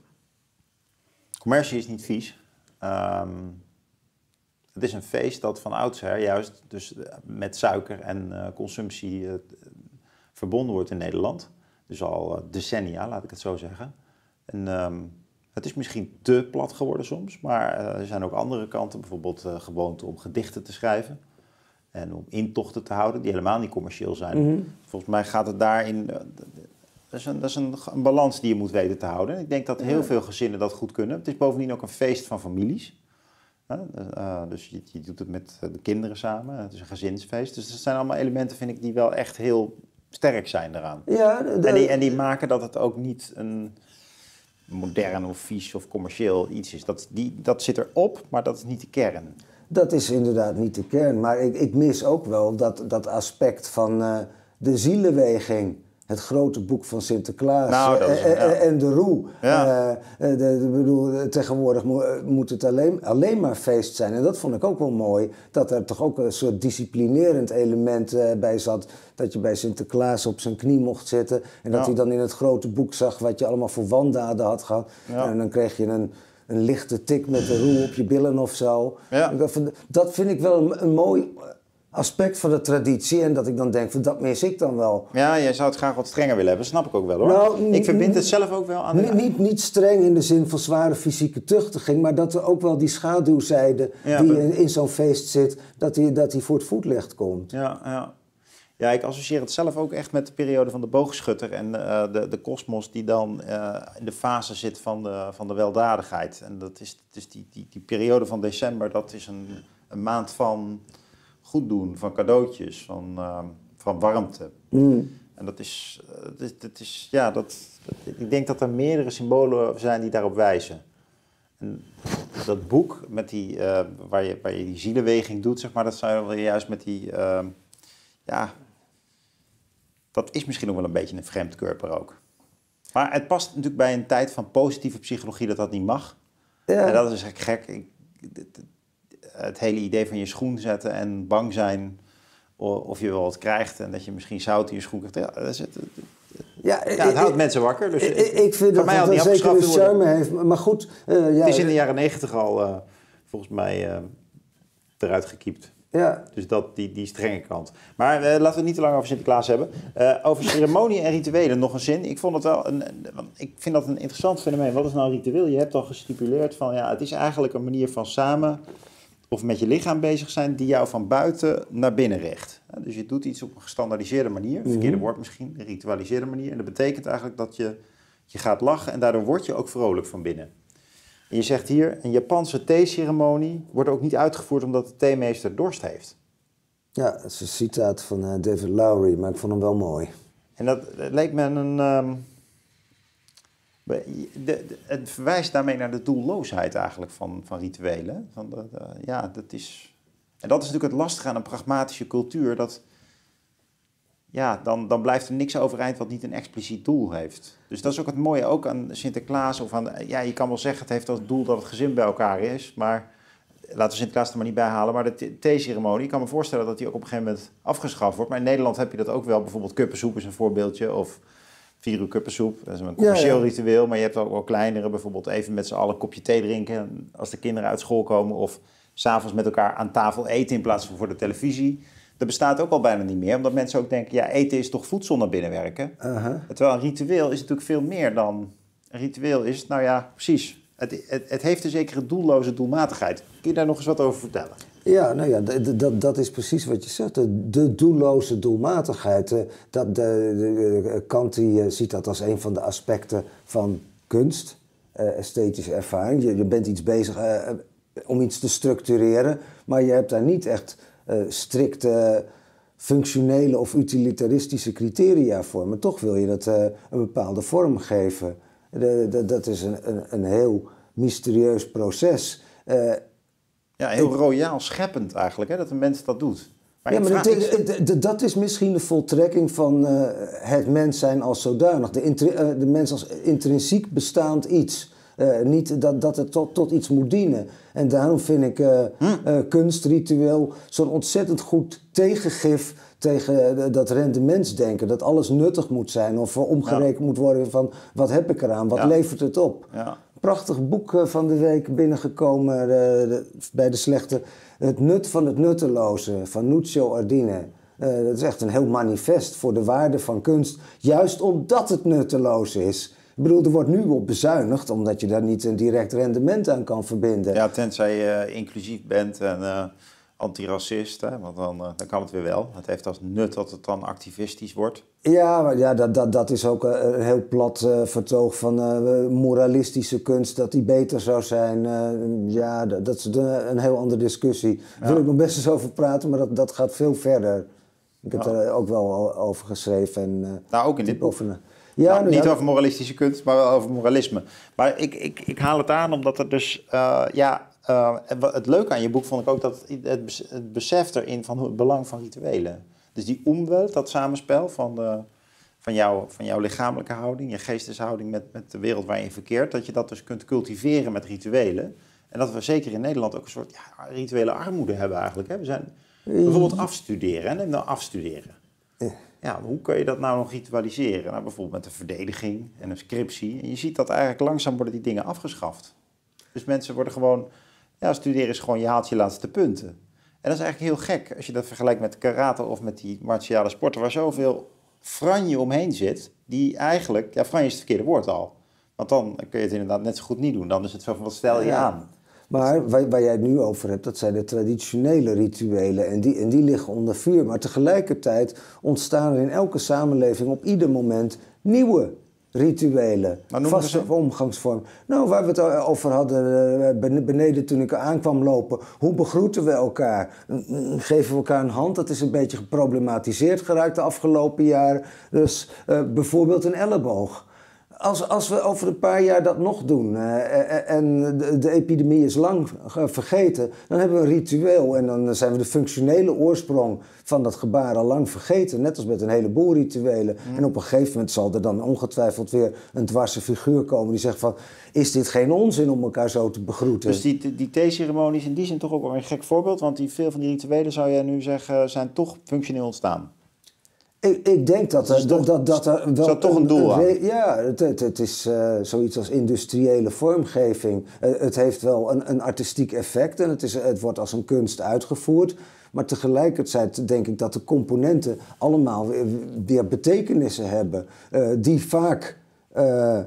commercie is niet vies. Um, het is een feest dat van oudsher juist dus met suiker en uh, consumptie uh, verbonden wordt in Nederland. Dus al uh, decennia, laat ik het zo zeggen. En um, het is misschien te plat geworden soms, maar uh, er zijn ook andere kanten. Bijvoorbeeld uh, gewoonte om gedichten te schrijven en om intochten te houden die helemaal niet commercieel zijn. Mm-hmm. Volgens mij gaat het daarin... Uh, Dat is, een, dat is een, een balans die je moet weten te houden. Ik denk dat heel veel gezinnen dat goed kunnen. Het is bovendien ook een feest van families. Uh, dus je, je doet het met de kinderen samen. Het is een gezinsfeest. Dus dat zijn allemaal elementen, vind ik, die wel echt heel sterk zijn daaraan. Ja, de... en, die, en die maken dat het ook niet een modern of vies of commercieel iets is. Dat, die, dat zit erop, maar dat is niet de kern. Dat is inderdaad niet de kern. Maar ik, ik mis ook wel dat, dat aspect van uh, de zielenweging. Het grote boek van Sinterklaas nou, is, en, ja. en de roe. Ja. Uh, de, de, bedoel, tegenwoordig mo- moet het alleen, alleen maar feest zijn. En dat vond ik ook wel mooi. Dat er toch ook een soort disciplinerend element uh, bij zat. Dat je bij Sinterklaas op zijn knie mocht zitten. En dat ja. hij dan in het grote boek zag wat je allemaal voor wandaden had gehad. Ja. En dan kreeg je een, een lichte tik met de roe op je billen of zo. Ja. Dat, dat vind ik wel een, een mooi aspect van de traditie en dat ik dan denk, van dat mis ik dan wel. Ja, jij zou het graag wat strenger willen hebben, snap ik ook wel hoor. Nou, ik verbind het zelf ook wel aan... Niet, niet, niet streng in de zin van zware fysieke tuchtiging, maar dat er ook wel die schaduwzijde ja, die maar... in, in zo'n feest zit, dat die, dat die voor het voetlicht komt. Ja, ja. Ja, ik associeer het zelf ook echt met de periode van de boogschutter en uh, de, de kosmos die dan uh, in de fase zit van de, van de weldadigheid. En dat is, dus die, die, die periode van december, dat is een, een maand van goed doen, van cadeautjes, van, uh, van warmte. Mm. En dat is, uh, dat, dat is ja, dat, dat, ik denk dat er meerdere symbolen zijn die daarop wijzen. En dat boek met die, uh, waar, je, waar je die zielenweging doet, zeg maar, dat zou je juist met die... Uh, ja, dat is misschien nog wel een beetje een vreemdkörper ook. Maar het past natuurlijk bij een tijd van positieve psychologie dat dat niet mag. Ja. En dat is eigenlijk gek. Ik, het, het hele idee van je schoen zetten en bang zijn of je wel wat krijgt en dat je misschien zout in je schoen krijgt. Ja, dat is het, ja, ja, het houdt ik, mensen wakker. Dus ik, ik vind dat het een zekere charme heeft. Maar goed. Uh, ja, het is in de jaren negentig al uh, volgens mij uh, eruit gekiept. Ja. Dus dat, die, die strenge kant. Maar uh, laten we het niet te lang over Sinterklaas hebben. Uh, over ceremonie en rituelen nog een zin. Ik, vond het wel een, een, ik vind dat een interessant fenomeen. Wat is nou ritueel? Je hebt al gestipuleerd van ja, het is eigenlijk een manier van samen of met je lichaam bezig zijn die jou van buiten naar binnen richt. Ja, dus je doet iets op een gestandaardiseerde manier. Verkeerde mm-hmm. woord misschien, een ritualiseerde manier. En dat betekent eigenlijk dat je, je gaat lachen en daardoor word je ook vrolijk van binnen. En je zegt hier, een Japanse theeceremonie wordt ook niet uitgevoerd omdat de theemeester dorst heeft. Ja, dat is een citaat van uh, David Lowry, maar ik vond hem wel mooi. En dat, dat leek me een... Um, de, de, het verwijst daarmee naar de doelloosheid eigenlijk van, van rituelen. Van de, de, ja, dat is... En dat is natuurlijk het lastige aan een pragmatische cultuur, dat... Ja, dan, dan blijft er niks overeind wat niet een expliciet doel heeft. Dus dat is ook het mooie, ook aan Sinterklaas of aan... Ja, je kan wel zeggen, het heeft als doel dat het gezin bij elkaar is, maar... Laten we Sinterklaas er maar niet bij halen, maar de theeceremonie, ik kan me voorstellen dat die ook op een gegeven moment afgeschaft wordt. Maar in Nederland heb je dat ook wel, bijvoorbeeld kuppensoep is een voorbeeldje, of vier uur kuppensoep, dat is een commercieel ja, ja. ritueel. Maar je hebt ook wel kleinere, bijvoorbeeld even met z'n allen een kopje thee drinken als de kinderen uit school komen, of 's avonds met elkaar aan tafel eten in plaats van voor de televisie. Dat bestaat ook al bijna niet meer, omdat mensen ook denken, ja, eten is toch voedsel naar binnen werken. Uh-huh. Terwijl een ritueel is natuurlijk veel meer dan... Een ritueel is, nou ja, precies... Het, het, het heeft een zekere doelloze doelmatigheid. Kun je daar nog eens wat over vertellen? Ja, nou ja, d- d- dat is precies wat je zegt. De, de doelloze doelmatigheid. Dat, de, de, de, Kant die, ziet dat als een van de aspecten van kunst. Uh, esthetische ervaring. Je, je bent iets bezig uh, om iets te structureren. Maar je hebt daar niet echt uh, strikte functionele of utilitaristische criteria voor. Maar toch wil je dat uh, een bepaalde vorm geven. De, de, dat is een, een, een heel mysterieus proces. Uh, ja, heel ik, royaal scheppend eigenlijk, hè, dat een mens dat doet. Maar ja, maar vraag, de, de, de, dat is misschien de voltrekking van uh, het mens zijn als zodanig. De, intri, uh, de mens als intrinsiek bestaand iets. Uh, niet dat, dat het tot, tot iets moet dienen. En daarom vind ik uh, hm. uh, kunstritueel zo'n ontzettend goed tegengif tegen dat rendementsdenken. Dat alles nuttig moet zijn of omgerekend ja. moet worden van wat heb ik eraan, wat ja. levert het op. Ja. Prachtig boek uh, van de week binnengekomen uh, de, bij de slechte. Het nut van het nutteloze van Nuccio Ardine. Uh, dat is echt een heel manifest voor de waarde van kunst. Juist omdat het nutteloos is. Ik bedoel, er wordt nu op bezuinigd, omdat je daar niet een direct rendement aan kan verbinden. Ja, tenzij je uh, inclusief bent en uh, antiracist, hè, want dan, uh, dan kan het weer wel. Het heeft als nut dat het dan activistisch wordt. Ja, maar ja, dat, dat, dat is ook een heel plat uh, vertoog van uh, moralistische kunst, dat die beter zou zijn. Uh, ja, dat, dat is een, een heel andere discussie. Daar ja. wil ik nog best eens over praten, maar dat, dat gaat veel verder. Ik heb ja. er ook wel over geschreven. En, uh, nou, ook in dit boek. Over, Ja, nou, niet ja. over moralistische kunst, maar wel over moralisme. Maar ik, ik, ik haal het aan omdat er dus... Uh, ja, uh, het leuke aan je boek vond ik ook dat het, het besef erin van het belang van rituelen. Dus die omwelt, dat samenspel van, de, van, jou, van jouw lichamelijke houding, je geesteshouding met, met de wereld waarin je verkeert, dat je dat dus kunt cultiveren met rituelen. En dat we zeker in Nederland ook een soort ja, rituele armoede hebben eigenlijk. Hè? We zijn bijvoorbeeld afstuderen. Hè? Neem nou afstuderen. Ja, hoe kun je dat nou nog ritualiseren? Nou, bijvoorbeeld met een verdediging en een scriptie. En je ziet dat eigenlijk langzaam worden die dingen afgeschaft. Dus mensen worden gewoon... Ja, studeren is gewoon je haalt je laatste punten. En dat is eigenlijk heel gek als je dat vergelijkt met karate of met die martiale sporten, waar zoveel franje omheen zit, die eigenlijk, ja, franje is het verkeerde woord al. Want dan kun je het inderdaad net zo goed niet doen. Dan is het zo van, wat stel je Ja. aan? Maar waar, waar jij het nu over hebt, dat zijn de traditionele rituelen en die, en die liggen onder vuur. Maar tegelijkertijd ontstaan er in elke samenleving op ieder moment nieuwe rituelen, vaste omgangsvormen. Nou, waar we het over hadden beneden toen ik aankwam lopen, hoe begroeten we elkaar? Geven we elkaar een hand? Dat is een beetje geproblematiseerd geraakt de afgelopen jaren. Dus uh, bijvoorbeeld een elleboog. Als, als we over een paar jaar dat nog doen uh, en de, de epidemie is lang vergeten, dan hebben we een ritueel en dan zijn we de functionele oorsprong van dat gebaar al lang vergeten. Net als met een heleboel rituelen. Mm. En op een gegeven moment zal er dan ongetwijfeld weer een dwarse figuur komen die zegt van, is dit geen onzin om elkaar zo te begroeten? Dus die, die theeceremonies in die zijn toch ook wel een gek voorbeeld, want die, veel van die rituelen zou jij nu zeggen zijn toch functioneel ontstaan. Ik, ik denk dat er, toch, dat, dat er wel zat toch een doel aan. Een, ja, het, het, het is uh, zoiets als industriële vormgeving. Uh, het heeft wel een, een artistiek effect en het, is, het wordt als een kunst uitgevoerd. Maar tegelijkertijd denk ik dat de componenten allemaal weer, weer betekenissen hebben. Uh, die vaak uh,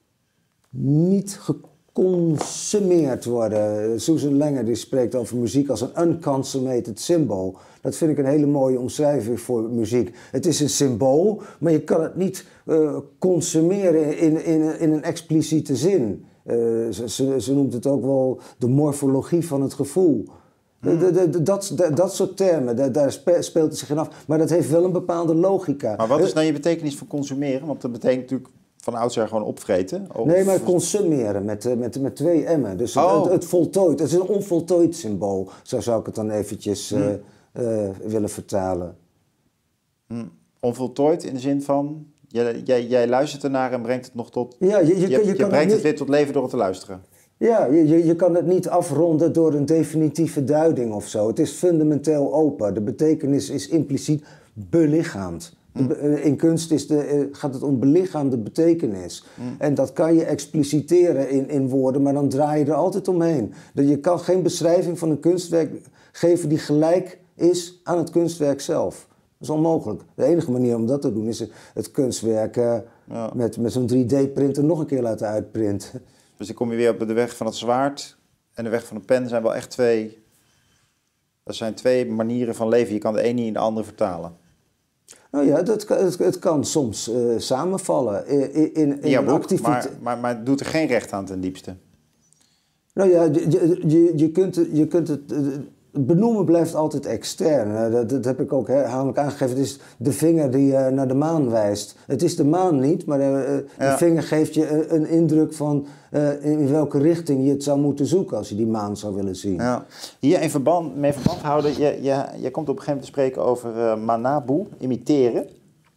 niet geconsumeerd worden. Susan Langer die spreekt over muziek als een unconsummated symbol. Dat vind ik een hele mooie omschrijving voor muziek. Het is een symbool, maar je kan het niet uh, consumeren in, in, in een expliciete zin. Uh, ze, ze, ze noemt het ook wel de morfologie van het gevoel. Hmm. De, de, de, dat, de, dat soort termen, de, daar speelt het zich in af. Maar dat heeft wel een bepaalde logica. Maar wat is nou je betekenis van consumeren? Want dat betekent natuurlijk van oudsher gewoon opvreten. Of... Nee, maar consumeren met, met, met twee M'en. Dus oh. het, het voltooid. Het is een onvoltooid symbool. Zo zou ik het dan eventjes hmm. uh, uh, willen vertalen. Hmm. Onvoltooid in de zin van, jij, jij, jij luistert ernaar en brengt het nog tot... Ja, je, je, je, je, je kan brengt het het weer tot leven door het te luisteren. Ja, je, je, je kan het niet afronden door een definitieve duiding of zo. Het is fundamenteel open. De betekenis is impliciet belichaamd. De, in kunst is de, gaat het om belichaamde betekenis. Mm. En dat kan je expliciteren in, in woorden, maar dan draai je er altijd omheen. Je kan geen beschrijving van een kunstwerk geven die gelijk is aan het kunstwerk zelf. Dat is onmogelijk. De enige manier om dat te doen is het kunstwerk uh, ja. met, met zo'n drie D-printer nog een keer laten uitprinten. Dus dan kom je weer op de weg van het zwaard en de weg van de pen zijn wel echt twee... Dat zijn twee manieren van leven. Je kan de ene niet in de andere vertalen. Nou ja, dat, het, het kan soms uh, samenvallen in, in, in ja, een activiteit. Maar, maar, maar het doet er geen recht aan ten diepste. Nou ja, je, je, je, kunt, je kunt het... Benoemen blijft altijd extern. Dat, dat heb ik ook herhaaldelijk aangegeven. Het is de vinger die uh, naar de maan wijst. Het is de maan niet, maar uh, de ja. vinger geeft je een, een indruk van uh, in welke richting je het zou moeten zoeken als je die maan zou willen zien. Ja. Hier in verband, mee verband houden, je, je, je komt op een gegeven moment te spreken over uh, manabu, imiteren.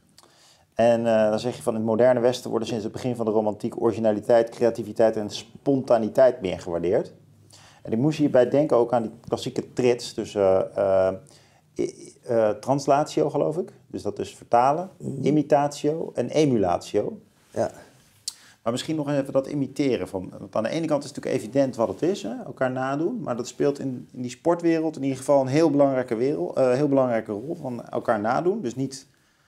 En uh, dan zeg je van in het moderne Westen worden sinds het begin van de romantiek originaliteit, creativiteit en spontaniteit meer gewaardeerd. En ik moest hierbij denken ook aan die klassieke trits, dus uh, uh, uh, translatio geloof ik, dus dat is vertalen, mm-hmm. imitatio en emulatio. Ja. Maar misschien nog even dat imiteren. Van, want aan de ene kant is het natuurlijk evident wat het is, hè, elkaar nadoen, maar dat speelt in, in die sportwereld in ieder geval een heel belangrijke, wereld, uh, heel belangrijke rol van elkaar nadoen. Dus niet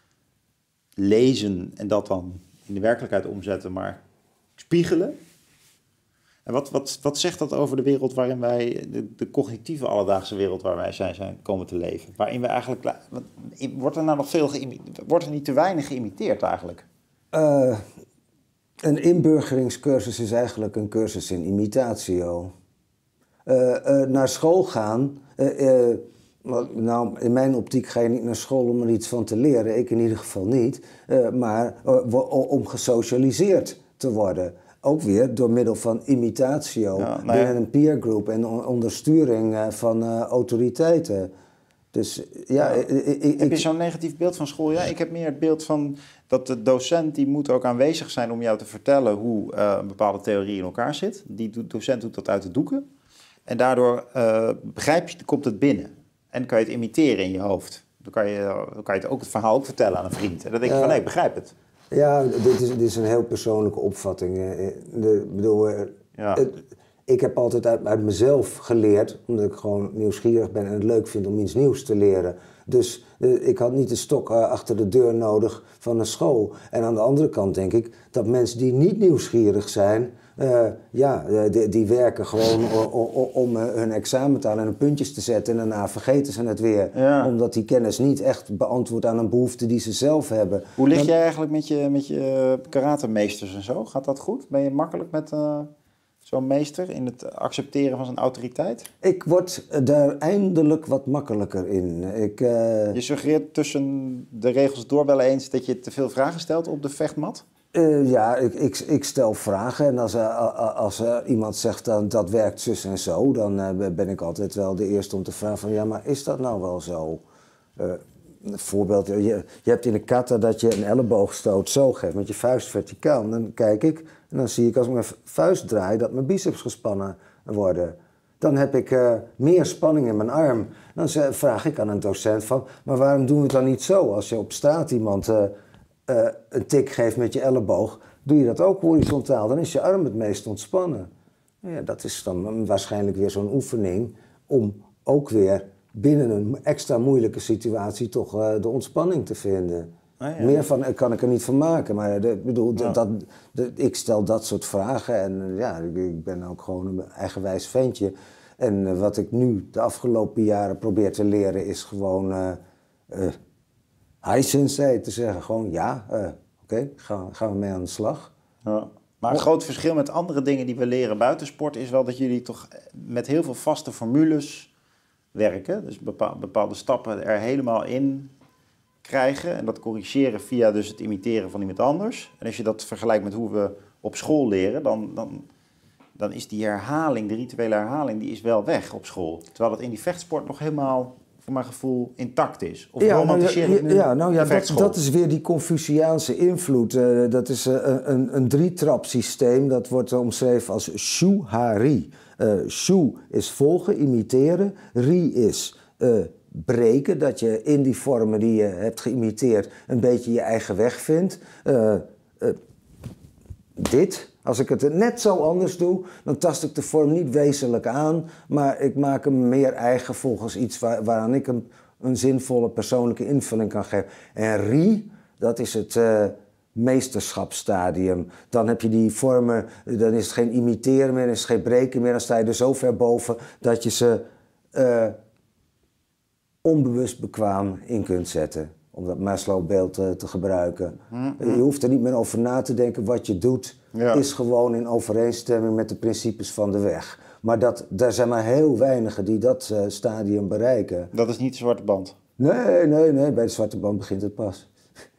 lezen en dat dan in de werkelijkheid omzetten, maar spiegelen. En wat, wat, wat zegt dat over de wereld waarin wij, de, de cognitieve alledaagse wereld waar wij zijn, zijn komen te leven? Waarin we eigenlijk, wordt er nou nog veel geïmiteerd, wordt er niet te weinig geïmiteerd eigenlijk? Uh, een inburgeringscursus is eigenlijk een cursus in imitatio. Uh, uh, naar school gaan, uh, uh, nou in mijn optiek ga je niet naar school om er iets van te leren, ik in ieder geval niet, uh, maar uh, om gesocialiseerd te worden. Ook weer door middel van imitatio ja, nou ja. binnen een peergroep en onder sturing uh, van uh, autoriteiten. Dus ja, ja. Ik, ik, heb je ik, zo'n negatief beeld van school? Ja, ik heb meer het beeld van dat de docent die moet ook aanwezig zijn om jou te vertellen hoe uh, een bepaalde theorie in elkaar zit. Die docent doet dat uit de doeken. En daardoor uh, begrijp je, komt het binnen. En dan kan je het imiteren in je hoofd. Dan kan je, dan kan je het, ook, het verhaal ook vertellen aan een vriend. En dan denk je uh, van nee, ik begrijp het. Ja, dit is, dit is een heel persoonlijke opvatting. Ik bedoel, ja. het, ik heb altijd uit, uit mezelf geleerd, omdat ik gewoon nieuwsgierig ben en het leuk vind om iets nieuws te leren. Dus uh, ik had niet de stok uh, achter de deur nodig van een school. En aan de andere kant denk ik dat mensen die niet nieuwsgierig zijn, uh, ja, uh, die, die werken gewoon om uh, hun examen te halen en hun puntjes te zetten en daarna vergeten ze het weer. Ja. Omdat die kennis niet echt beantwoordt aan een behoefte die ze zelf hebben. Hoe lig jij eigenlijk met je, met je karatemeesters en zo? Gaat dat goed? Ben je makkelijk met... Uh... zo'n meester in het accepteren van zijn autoriteit? Ik word daar eindelijk wat makkelijker in. Ik, uh... Je suggereert tussen de regels door wel eens dat je te veel vragen stelt op de vechtmat? Uh, ja, ik, ik, ik stel vragen en als, uh, als uh, iemand zegt dan dat werkt zus en zo, dan uh, ben ik altijd wel de eerste om te vragen van ja, maar is dat nou wel zo? Uh, Een voorbeeld, je, je hebt in de kata dat je een elleboogstoot zo geeft met je vuist verticaal. En dan kijk ik en dan zie ik als ik mijn vuist draai dat mijn biceps gespannen worden. Dan heb ik uh, meer spanning in mijn arm. Dan vraag ik aan een docent van, maar waarom doen we het dan niet zo? Als je op straat iemand uh, uh, een tik geeft met je elleboog, doe je dat ook horizontaal. Dan is je arm het meest ontspannen. Ja, dat is dan waarschijnlijk weer zo'n oefening om ook weer binnen een extra moeilijke situatie toch uh, de ontspanning te vinden. Ah, ja. Meer van kan ik er niet van maken, maar de, bedoel, de, ja. dat, de, ik stel dat soort vragen en uh, ja, ik, ik ben ook gewoon een eigenwijs ventje. En uh, wat ik nu de afgelopen jaren probeer te leren is gewoon uh, uh, hi sensei te zeggen. Gewoon ja, uh, oké, okay, gaan, gaan we mee aan de slag. Ja. Maar een groot verschil met andere dingen die we leren buiten sport is wel dat jullie toch met heel veel vaste formules werken, dus bepaalde stappen er helemaal in krijgen en dat corrigeren via dus het imiteren van iemand anders. En als je dat vergelijkt met hoe we op school leren, dan, dan, dan is die herhaling, de rituele herhaling, die is wel weg op school. Terwijl het in die vechtsport nog helemaal, voor mijn gevoel, intact is. Of ja, romantiseer nou, ik nu ja, nou ja, de dat, dat is weer die Confuciaanse invloed. Uh, dat is uh, een, een drietrapsysteem, dat wordt omschreven als shu-ha-ri. Uh, shu is volgen, imiteren. Ri is uh, breken, dat je in die vormen die je hebt geïmiteerd een beetje je eigen weg vindt. Uh, uh, dit, als ik het net zo anders doe, dan tast ik de vorm niet wezenlijk aan, maar ik maak hem meer eigen volgens iets waar, waaraan ik een, een zinvolle persoonlijke invulling kan geven. En Ri, dat is het uh, meesterschapsstadium. Dan heb je die vormen, dan is het geen imiteren meer, dan is het geen breken meer, dan sta je er zo ver boven dat je ze uh, onbewust bekwaam in kunt zetten. Om dat Maslow-beeld uh, te gebruiken. Mm-hmm. Je hoeft er niet meer over na te denken. Wat je doet ja. is gewoon in overeenstemming met de principes van de weg. Maar dat, er zijn maar heel weinigen die dat uh, stadium bereiken. Dat is niet de zwarte band? Nee, nee, nee. Bij de zwarte band begint het pas.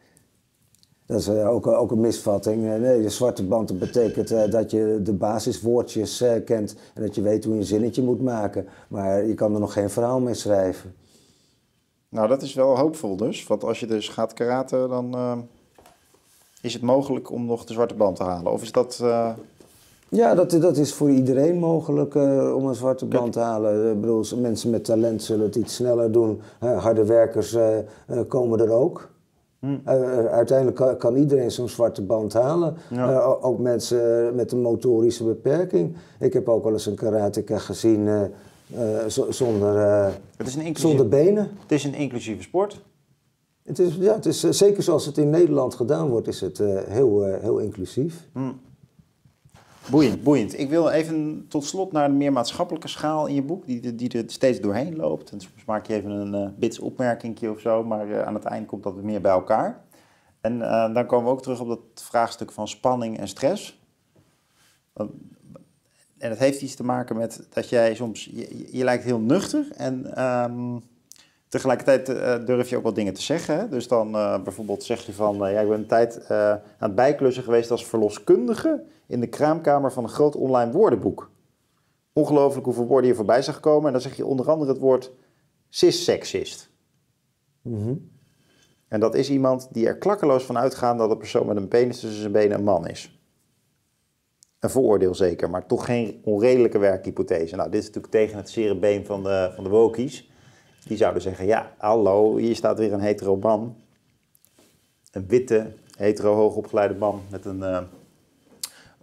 Dat is uh, ook, ook een misvatting. Uh, nee, de zwarte band betekent uh, dat je de basiswoordjes uh, kent. En dat je weet hoe je een zinnetje moet maken. Maar je kan er nog geen verhaal mee schrijven. Nou, dat is wel hoopvol dus. Want als je dus gaat karaten, dan uh, is het mogelijk om nog de zwarte band te halen. Of is dat... Uh... Ja, dat, dat is voor iedereen mogelijk uh, om een zwarte band te halen. Ik bedoel, mensen met talent zullen het iets sneller doen. Uh, harde werkers uh, uh, komen er ook. Hmm. Uh, uiteindelijk kan, kan iedereen zo'n zwarte band halen. Ja. Uh, ook mensen met een motorische beperking. Ik heb ook wel eens een karateka gezien... Uh, Uh, zonder, uh, het is een zonder benen. Het is een inclusieve sport. Het is, ja, het is, uh, zeker zoals het in Nederland gedaan wordt, is het uh, heel, uh, heel inclusief. Hmm. Boeiend, boeiend. Ik wil even tot slot naar een meer maatschappelijke schaal in je boek, die, die er steeds doorheen loopt. En soms maak je even een uh, bits opmerkingje of zo, maar uh, aan het eind komt dat weer meer bij elkaar. En uh, dan komen we ook terug op dat vraagstuk van spanning en stress. Uh, En het heeft iets te maken met dat jij soms, je, je lijkt heel nuchter en um, tegelijkertijd uh, durf je ook wat dingen te zeggen. Hè? Dus dan uh, bijvoorbeeld zeg je van, uh, ja, ik ben een tijd uh, aan het bijklussen geweest als verloskundige in de kraamkamer van een groot online woordenboek. Ongelooflijk hoeveel woorden hier voorbij zag komen. En dan zeg je onder andere het woord cisseksist. Mm-hmm. En dat is iemand die er klakkeloos van uitgaat dat een persoon met een penis tussen zijn benen een man is. Een vooroordeel zeker, maar toch geen onredelijke werkhypothese. Nou, dit is natuurlijk tegen het zere been van de, van de wokies. Die zouden zeggen, ja, hallo, hier staat weer een hetero man. Een witte, hetero, hoogopgeleide man met een uh,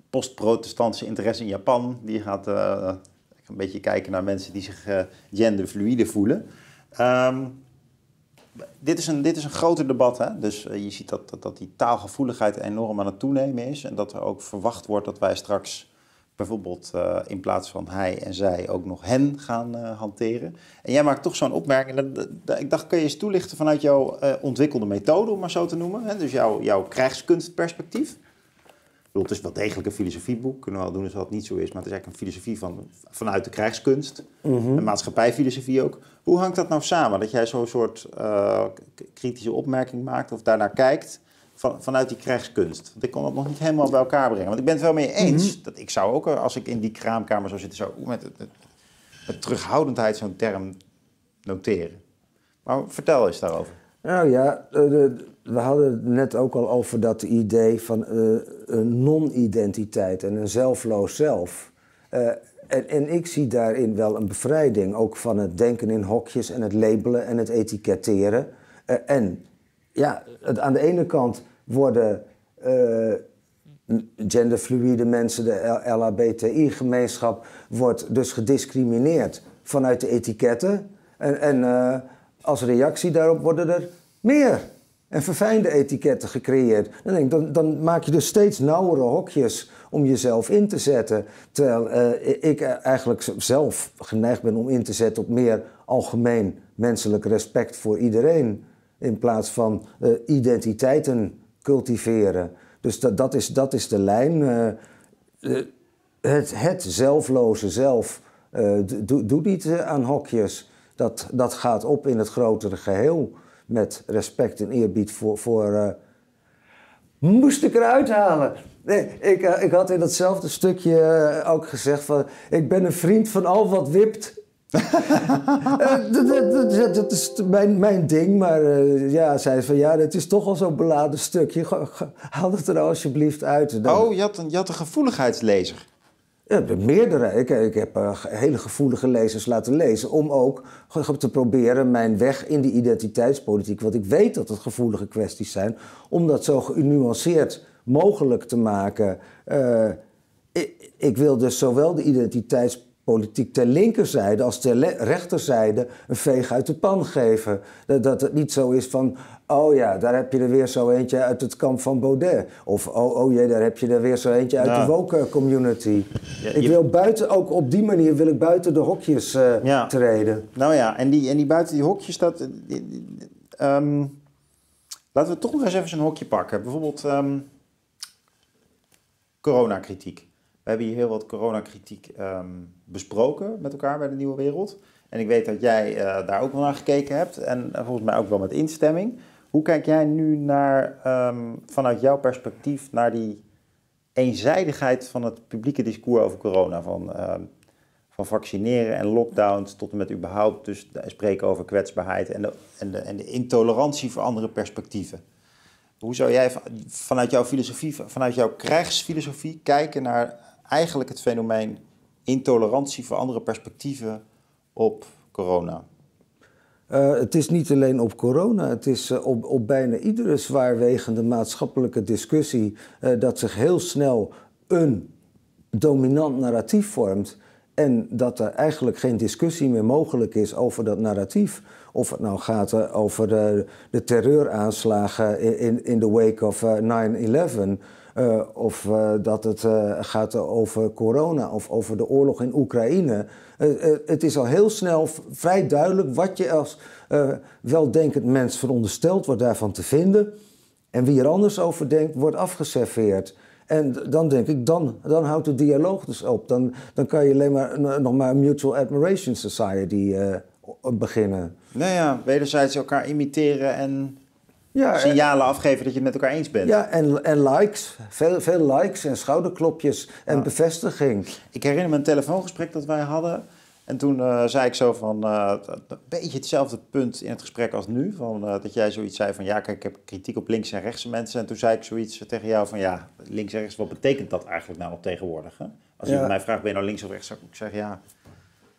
post-protestantse interesse in Japan. Die gaat uh, een beetje kijken naar mensen die zich uh, genderfluïde voelen. Um, dit, is een, dit is een groter debat. Hè? Dus uh, je ziet dat, dat, dat die taalgevoeligheid enorm aan het toenemen is. En dat er ook verwacht wordt dat wij straks bijvoorbeeld uh, in plaats van hij en zij ook nog hen gaan uh, hanteren. En jij maakt toch zo'n opmerking. Dat, dat, dat, ik dacht, kun je eens toelichten vanuit jouw uh, ontwikkelde methode, om maar zo te noemen. Hè? Dus jouw, jouw krijgskunstperspectief. Ik bedoel, het is wel degelijk een filosofieboek. Kunnen we wel doen als dat niet zo is. Maar het is eigenlijk een filosofie van, vanuit de krijgskunst. Mm-hmm. Een maatschappijfilosofie ook. Hoe hangt dat nou samen? Dat jij zo'n soort uh, kritische opmerking maakt of daarnaar kijkt van, vanuit die krijgskunst. Want ik kon dat nog niet helemaal bij elkaar brengen. Want ik ben het wel mee eens. Mm-hmm. Dat ik zou ook, als ik in die kraamkamer zou zitten, zou met, met, met terughoudendheid zo'n term noteren. Maar vertel eens daarover. Nou ja, de, we hadden het net ook al over dat idee van uh, een non-identiteit en een zelfloos zelf. Uh, en, en ik zie daarin wel een bevrijding, ook van het denken in hokjes en het labelen en het etiketteren. Uh, en ja, het, aan de ene kant worden uh, genderfluïde mensen, de L H B T I-gemeenschap, wordt dus gediscrimineerd vanuit de etiketten. En, en uh, als reactie daarop worden er meer en verfijnde etiketten gecreëerd. Dan, denk ik, dan, dan maak je dus steeds nauwere hokjes om jezelf in te zetten. Terwijl uh, ik eigenlijk zelf geneigd ben om in te zetten op meer algemeen menselijk respect voor iedereen. In plaats van uh, identiteiten cultiveren. Dus dat, dat, is, dat is de lijn. Uh, uh, het, het zelfloze zelf uh, doe, doe niet uh, aan hokjes. Dat, dat gaat op in het grotere geheel. Met respect en eerbied voor... voor uh... Moest ik eruit halen? Nee, ik, uh, ik had in datzelfde stukje uh, ook gezegd van... Ik ben een vriend van al wat wipt. uh, dat, dat, dat, dat is mijn, mijn ding. Maar uh, ja, zei van ja, dit is toch al zo'n beladen stukje. Haal het er alsjeblieft uit. Dan... Oh, je had, een, je had een gevoeligheidslezer. Ja, meerdere. Ik, ik heb uh, hele gevoelige lezers laten lezen om ook te proberen mijn weg in die identiteitspolitiek, want ik weet dat het gevoelige kwesties zijn, om dat zo genuanceerd mogelijk te maken. Uh, ik, ik wil dus zowel de identiteitspolitiek ter linkerzijde als ter le- rechterzijde een veeg uit de pan geven. Dat, dat het niet zo is van... Oh ja, daar heb je er weer zo eentje uit het kamp van Baudet. Of oh, oh jee, daar heb je er weer zo eentje uit ja. de woke community. Ja, ik wil buiten, ook op die manier wil ik buiten de hokjes uh, ja. treden. Nou ja, en die, en die buiten die hokjes, dat... Die, die, um, laten we toch nog eens even zo'n hokje pakken. Bijvoorbeeld um, coronakritiek. We hebben hier heel wat coronakritiek um, besproken met elkaar bij de Nieuwe Wereld. En ik weet dat jij uh, daar ook wel naar gekeken hebt. En uh, volgens mij ook wel met instemming. Hoe kijk jij nu naar, um, vanuit jouw perspectief naar die eenzijdigheid van het publieke discours over corona? Van, uh, van vaccineren en lockdowns tot en met überhaupt dus spreken over kwetsbaarheid en de, en, de, en de intolerantie voor andere perspectieven. Hoe zou jij vanuit jouw filosofie, vanuit jouw krijgsfilosofie kijken naar eigenlijk het fenomeen intolerantie voor andere perspectieven op corona? Uh, het is niet alleen op corona, het is uh, op, op bijna iedere zwaarwegende maatschappelijke discussie uh, dat zich heel snel een dominant narratief vormt en dat er eigenlijk geen discussie meer mogelijk is over dat narratief. Of het nou gaat uh, over de, de terreuraanslagen in, in the wake of uh, nine eleven... Uh, of uh, dat het uh, gaat over corona of over de oorlog in Oekraïne. Uh, uh, het is al heel snel v- vrij duidelijk wat je als uh, weldenkend mens verondersteld wordt daarvan te vinden. En wie er anders over denkt, wordt afgeserveerd. En dan denk ik, dan, dan houdt de dialoog dus op. Dan, dan kan je alleen maar n- nog maar een Mutual Admiration Society uh, beginnen. Nou ja, wederzijds elkaar imiteren en... Ja, signalen afgeven dat je het met elkaar eens bent. Ja, en, en likes. Veel, veel likes en schouderklopjes en ja. bevestiging. Ik herinner me een telefoongesprek dat wij hadden. En toen uh, zei ik zo van... Uh, een beetje hetzelfde punt in het gesprek als nu. Van, uh, dat jij zoiets zei van... Ja, kijk, ik heb kritiek op links en rechtse mensen. En toen zei ik zoiets tegen jou van... Ja, links en rechts, wat betekent dat eigenlijk nou op tegenwoordig? Hè? Als ja. iemand mij vraagt, ben je nou links of rechts? Zou ik zeggen, ja...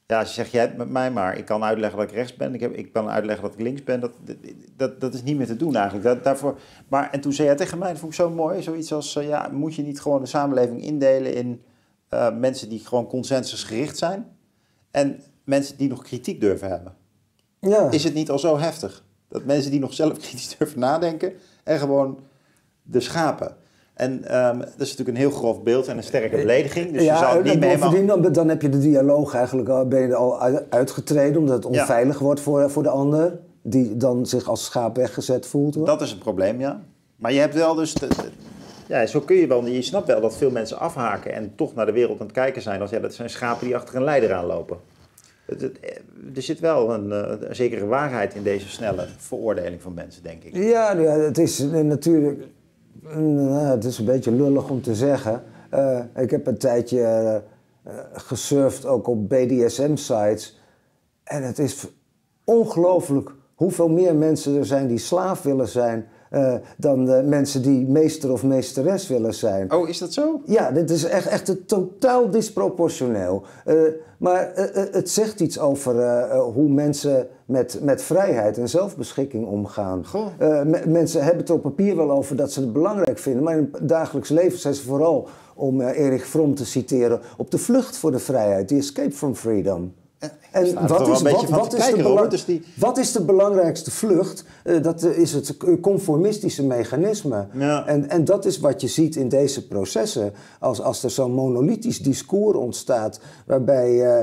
Ja, als je zegt, jij hebt met mij maar, ik kan uitleggen dat ik rechts ben, ik, heb, ik kan uitleggen dat ik links ben, dat, dat, dat is niet meer te doen eigenlijk. Dat, daarvoor, maar, en toen zei jij tegen mij, dat vond ik zo mooi, zoiets als, uh, ja, moet je niet gewoon de samenleving indelen in uh, mensen die gewoon consensusgericht zijn en mensen die nog kritiek durven hebben? Ja. Is het niet al zo heftig? Dat mensen die nog zelf kritisch durven nadenken en gewoon de schapen. En um, dat is natuurlijk een heel grof beeld en een sterke belediging. Dus ja, je zou het niet meer helemaal... dan, dan heb je de dialoog eigenlijk al, ben je er al uitgetreden, omdat het onveilig ja. wordt voor, voor de ander, die dan zich als schaap weggezet voelt. Hoor. Dat is het probleem, ja. Maar je hebt wel dus... De, de, ja, zo kun je wel... Je snapt wel dat veel mensen afhaken en toch naar de wereld aan het kijken zijn. Als ja, dat zijn schapen die achter een leider aanlopen. Het, het, er zit wel een, een zekere waarheid in deze snelle veroordeling van mensen, denk ik. Ja, het is natuurlijk... Nou, het is een beetje lullig om te zeggen. Uh, ik heb een tijdje uh, gesurfd ook op B D S M-sites. En het is ongelooflijk hoeveel meer mensen er zijn die slaaf willen zijn... Uh, dan de mensen die meester of meesteres willen zijn. Oh, is dat zo? Ja, dit is echt, echt totaal disproportioneel. Uh, maar uh, uh, het zegt iets over uh, uh, hoe mensen met, met vrijheid en zelfbeschikking omgaan. Uh, me, mensen hebben het op papier wel over dat ze het belangrijk vinden... maar in het dagelijks leven zijn ze vooral, om uh, Erich Fromm te citeren... op de vlucht voor de vrijheid, the escape from freedom. En wat is, wat, wat, is kijken, belang, dus die... wat is de belangrijkste vlucht? Uh, dat is het conformistische mechanisme. Ja. En, en dat is wat je ziet in deze processen. Als, als er zo'n monolithisch discours ontstaat... waarbij uh,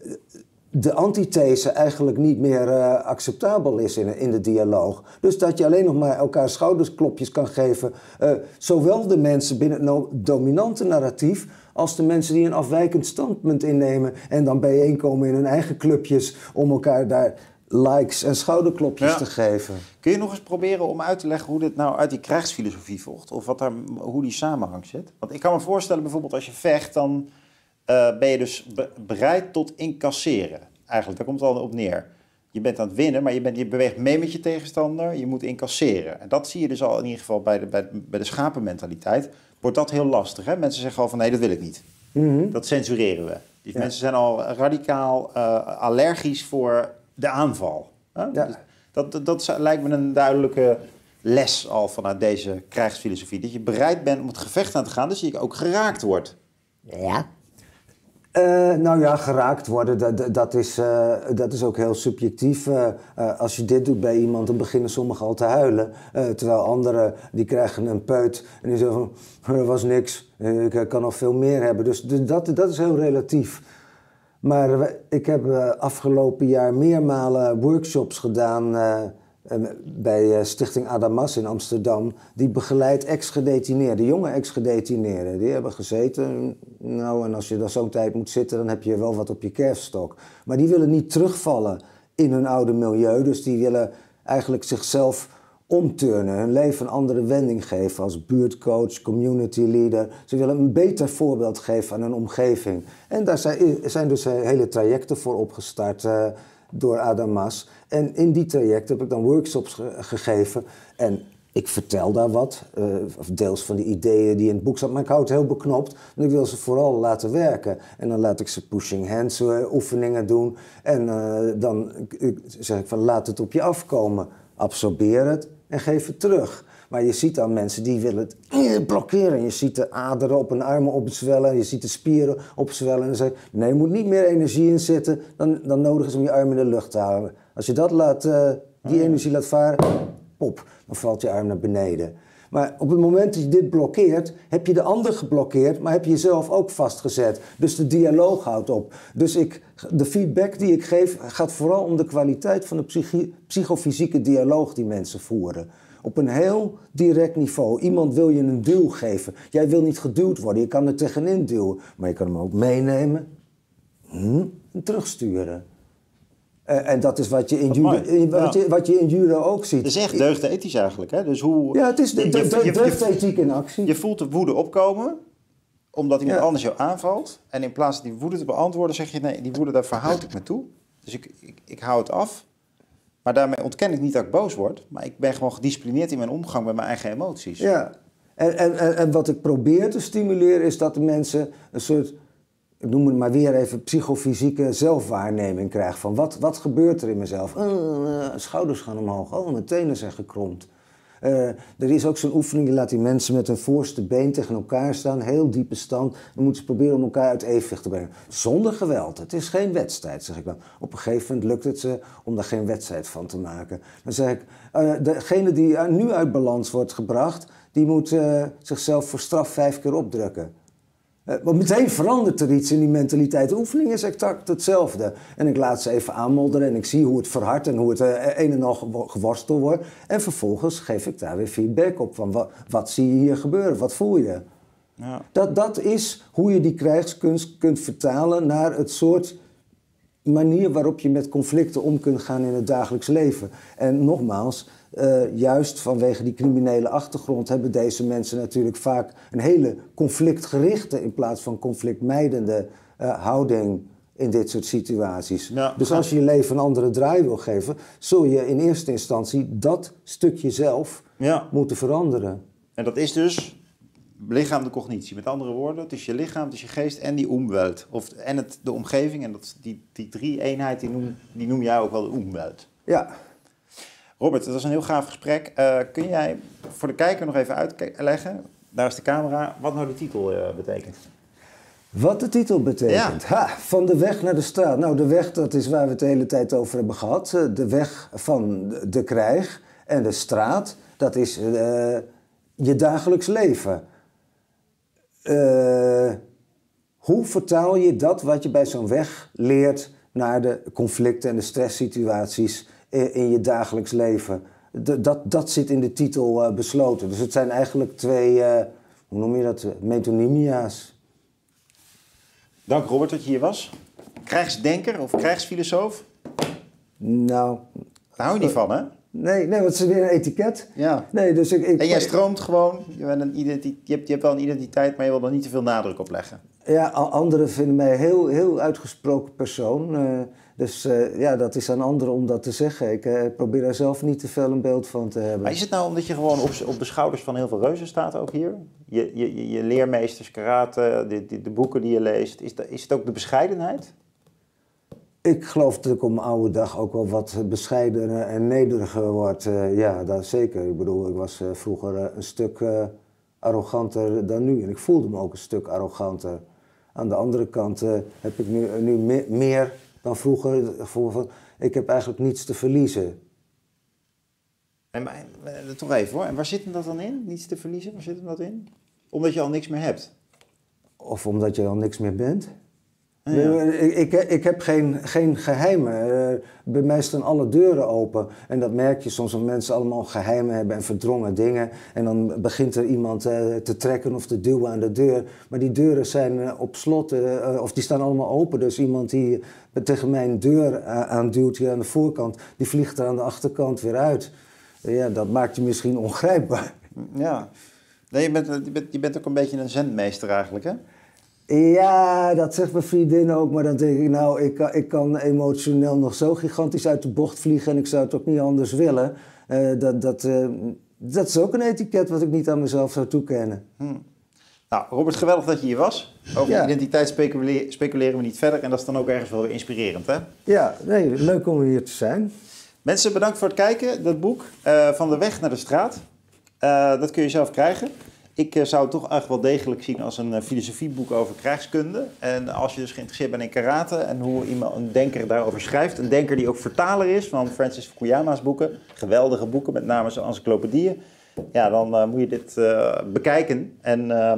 de antithese eigenlijk niet meer uh, acceptabel is in, in de dialoog. Dus dat je alleen nog maar elkaar schoudersklopjes kan geven... Uh, zowel de mensen binnen het no- dominante narratief... als de mensen die een afwijkend standpunt innemen... en dan bijeenkomen in hun eigen clubjes... om elkaar daar likes en schouderklopjes ja. te geven. Kun je nog eens proberen om uit te leggen... hoe dit nou uit die krijgsfilosofie volgt? Of wat daar, hoe die samenhang zit? Want ik kan me voorstellen, bijvoorbeeld als je vecht... dan uh, ben je dus be- bereid tot incasseren. Eigenlijk, daar komt het al op neer. Je bent aan het winnen, maar je, bent, je beweegt mee met je tegenstander. Je moet incasseren. En dat zie je dus al in ieder geval bij de, bij, bij de schapenmentaliteit... wordt dat heel lastig. Hè? Mensen zeggen al van nee, dat wil ik niet. Mm-hmm. Dat censureren we. Die ja. mensen zijn al radicaal uh, allergisch voor de aanval. Hè? Ja. Dus dat, dat, dat lijkt me een duidelijke les al vanuit deze krijgsfilosofie. Dat je bereid bent om het gevecht aan te gaan, dus je ook geraakt wordt. Ja. Uh, nou ja, geraakt worden, dat, dat, is, uh, dat is ook heel subjectief. Uh, uh, als je dit doet bij iemand, dan beginnen sommigen al te huilen. Uh, terwijl anderen, die krijgen een peut en die zeggen van, er was niks, ik kan nog veel meer hebben. Dus dat, dat is heel relatief. Maar uh, ik heb uh, afgelopen jaar meermalen workshops gedaan... Uh, bij Stichting Adamas in Amsterdam, die begeleidt ex-gedetineerden, jonge ex-gedetineerden. Die hebben gezeten, nou en als je dan zo'n tijd moet zitten, dan heb je wel wat op je kerfstok. Maar die willen niet terugvallen in hun oude milieu, dus die willen eigenlijk zichzelf omturnen, hun leven een andere wending geven als buurtcoach, community leader. Ze willen een beter voorbeeld geven aan hun omgeving. En daar zijn dus hele trajecten voor opgestart uh, door Adamas. En in die traject heb ik dan workshops ge- gegeven. En ik vertel daar wat, uh, of deels van de ideeën die in het boek zaten. Maar ik hou het heel beknopt, want ik wil ze vooral laten werken. En dan laat ik ze pushing hands uh, oefeningen doen. En uh, dan uh, zeg ik van laat het op je afkomen. Absorbeer het en geef het terug. Maar je ziet dan mensen die willen het uh, blokkeren. Je ziet de aderen op hun armen opzwellen. Je ziet de spieren opzwellen. En dan zeg je, nee, er moet niet meer energie in zitten. Dan, dan nodig is om je arm in de lucht te houden. Als je dat laat, uh, die energie laat varen, pop, dan valt je arm naar beneden. Maar op het moment dat je dit blokkeert, heb je de ander geblokkeerd, maar heb je jezelf ook vastgezet. Dus de dialoog houdt op. Dus ik, de feedback die ik geef gaat vooral om de kwaliteit van de psychi- psychofysieke dialoog die mensen voeren. Op een heel direct niveau. Iemand wil je een duw geven. Jij wil niet geduwd worden, je kan er tegenin duwen. Maar je kan hem ook meenemen hm, en terugsturen. Uh, en dat is wat je in, judo, in, wat je, wat je in judo ook ziet. Het is echt deugdethisch eigenlijk. Hè? Dus hoe, ja, het is de, de, de, de, deugdethiek in actie. Je voelt de woede opkomen, omdat iemand ja. anders jou aanvalt. En in plaats van die woede te beantwoorden, zeg je nee, die woede, daar verhoud ik me toe. Dus ik, ik, ik hou het af. Maar daarmee ontken ik niet dat ik boos word. Maar ik ben gewoon gedisciplineerd in mijn omgang met mijn eigen emoties. Ja, en, en, en, en wat ik probeer te stimuleren is dat de mensen een soort ik noem het maar weer even, psychofysieke zelfwaarneming krijg. Van wat, wat gebeurt er in mezelf? Uh, uh, schouders gaan omhoog, oh, mijn tenen zijn gekromd. Uh, er is ook zo'n oefening, die laat die mensen met hun voorste been tegen elkaar staan, heel diepe stand. Dan moeten ze proberen om elkaar uit evenwicht te brengen. Zonder geweld, het is geen wedstrijd, zeg ik dan. Op een gegeven moment lukt het ze om daar geen wedstrijd van te maken. Dan zeg ik, uh, degene die uh, nu uit balans wordt gebracht, die moet uh, zichzelf voor straf vijf keer opdrukken. Uh, want meteen verandert er iets in die mentaliteit. De oefening is exact hetzelfde. En ik laat ze even aanmodderen en ik zie hoe het verhardt en hoe het uh, een en al geworsteld wordt. En vervolgens geef ik daar weer feedback op. Van wat, wat zie je hier gebeuren? Wat voel je? Ja. Dat, dat is hoe je die krijgskunst kunt vertalen naar het soort manier waarop je met conflicten om kunt gaan in het dagelijks leven. En nogmaals, uh, juist vanwege die criminele achtergrond hebben deze mensen natuurlijk vaak een hele conflictgerichte in plaats van conflictmijdende uh, houding in dit soort situaties. Ja. Dus als je je leven een andere draai wil geven, zul je in eerste instantie dat stukje zelf ja. moeten veranderen. En dat is dus lichaam de cognitie. Met andere woorden, het is je lichaam, het is je geest en die omwelt. Of, en het, de omgeving. En dat, die, die drie eenheid, die noem, die noem jij ook wel de omwelt. Ja. Robert, het was een heel gaaf gesprek. Uh, kun jij voor de kijker nog even uitleggen, daar is de camera, wat nou de titel uh, betekent? Wat de titel betekent? Ja. Ha, van de weg naar de straat. Nou, de weg, dat is waar we het de hele tijd over hebben gehad. De weg van de krijg en de straat, dat is uh, je dagelijks leven. Uh, hoe vertaal je dat wat je bij zo'n weg leert naar de conflicten en de stresssituaties in, in je dagelijks leven? De, dat, dat zit in de titel uh, besloten. Dus het zijn eigenlijk twee, uh, hoe noem je dat, metonymia's. Dank Robert dat je hier was. Krijgsdenker of krijgsfilosoof? Nou... Daar hou je niet van, hè? Nee, nee, want het is weer een etiket. Ja. Nee, dus ik, ik, en jij stroomt gewoon, je, bent een identi- je, hebt, je hebt wel een identiteit, maar je wil er niet te veel nadruk op leggen. Ja, anderen vinden mij een heel, heel uitgesproken persoon. Uh, dus uh, ja, dat is aan anderen om dat te zeggen. Ik uh, probeer daar zelf niet te veel een beeld van te hebben. Maar is het nou omdat je gewoon op, op de schouders van heel veel reuzen staat ook hier? Je, je, je leermeesters, karate, de, de, de boeken die je leest. Is, de, is het ook de bescheidenheid? Ik geloof dat ik op mijn oude dag ook wel wat bescheidener en nederiger word. Uh, ja, dat zeker. Ik bedoel, ik was uh, vroeger uh, een stuk uh, arroganter dan nu. En ik voelde me ook een stuk arroganter. Aan de andere kant uh, heb ik nu, nu me- meer dan vroeger. Voor, ik heb eigenlijk niets te verliezen. En, maar, toch even hoor. En waar zit hem dat dan in? Niets te verliezen? Waar zit hem dat in? Omdat je al niks meer hebt? Of omdat je al niks meer bent? Ja. Ik, ik, ik heb geen, geen geheimen. Uh, bij mij staan alle deuren open. En dat merk je soms, als mensen allemaal geheimen hebben en verdrongen dingen. En dan begint er iemand uh, te trekken of te duwen aan de deur. Maar die deuren zijn uh, op slot, uh, of die staan allemaal open. Dus iemand die tegen mij een deur aanduwt hier aan de voorkant, die vliegt er aan de achterkant weer uit. Uh, ja, dat maakt je misschien ongrijpbaar. Ja, nee, je, bent, je, bent, je bent ook een beetje een zendmeester eigenlijk, hè? Ja, dat zegt mijn vriendin ook, maar dan denk ik, nou, ik kan, ik kan emotioneel nog zo gigantisch uit de bocht vliegen en ik zou het ook niet anders willen. Uh, dat, dat, uh, dat is ook een etiket wat ik niet aan mezelf zou toekennen. Hmm. Nou, Robert, geweldig dat je hier was. Over ja. identiteit speculeren, speculeren we niet verder en dat is dan ook ergens wel weer inspirerend, hè? Ja, nee, leuk om hier te zijn. Mensen, bedankt voor het kijken. Dat boek, uh, Van de weg naar de straat, uh, dat kun je zelf krijgen. Ik uh, zou het toch echt wel degelijk zien als een uh, filosofieboek over krijgskunde. En als je dus geïnteresseerd bent in karate en hoe iemand, een denker daarover schrijft. Een denker die ook vertaler is van Francis Fukuyama's boeken. Geweldige boeken, met name zijn encyclopedieën. Ja, dan uh, moet je dit uh, bekijken en uh,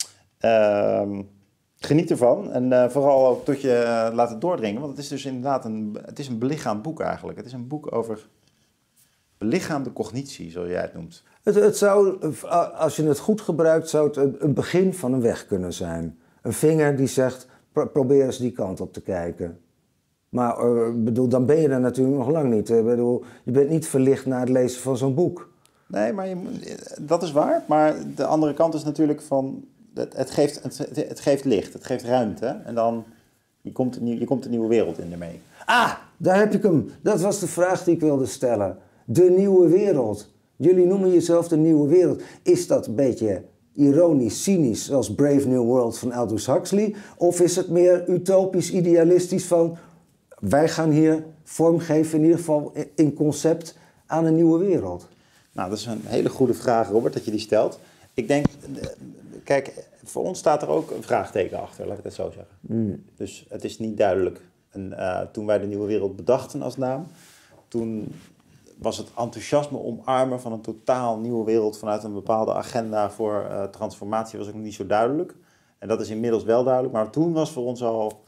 uh, geniet ervan. En uh, vooral ook tot je uh, laten doordringen. Want het is dus inderdaad een, het is een belichaamd boek eigenlijk. Het is een boek over belichaamde cognitie, zoals jij het noemt. Het, het zou, als je het goed gebruikt, zou het een begin van een weg kunnen zijn. Een vinger die zegt, probeer eens die kant op te kijken. Maar uh, bedoel, dan ben je er natuurlijk nog lang niet. Ik bedoel, je bent niet verlicht na het lezen van zo'n boek. Nee, maar je, dat is waar. Maar de andere kant is natuurlijk van, het, het, geeft, het, het geeft licht, het geeft ruimte. En dan, je komt, een nieuw, je komt een nieuwe wereld in ermee. Ah, daar heb ik hem. Dat was de vraag die ik wilde stellen. De nieuwe wereld. Jullie noemen jezelf de nieuwe wereld. Is dat een beetje ironisch, cynisch, zoals Brave New World van Aldous Huxley? Of is het meer utopisch, idealistisch van wij gaan hier vormgeven, in ieder geval in concept, aan een nieuwe wereld? Nou, dat is een hele goede vraag, Robert, dat je die stelt. Ik denk, kijk, voor ons staat er ook een vraagteken achter, laat ik het zo zeggen. Mm. Dus het is niet duidelijk. En, uh, toen wij de nieuwe wereld bedachten als naam, toen was het enthousiasme omarmen van een totaal nieuwe wereld vanuit een bepaalde agenda voor uh, transformatie was ook nog niet zo duidelijk. En dat is inmiddels wel duidelijk, maar toen was voor ons al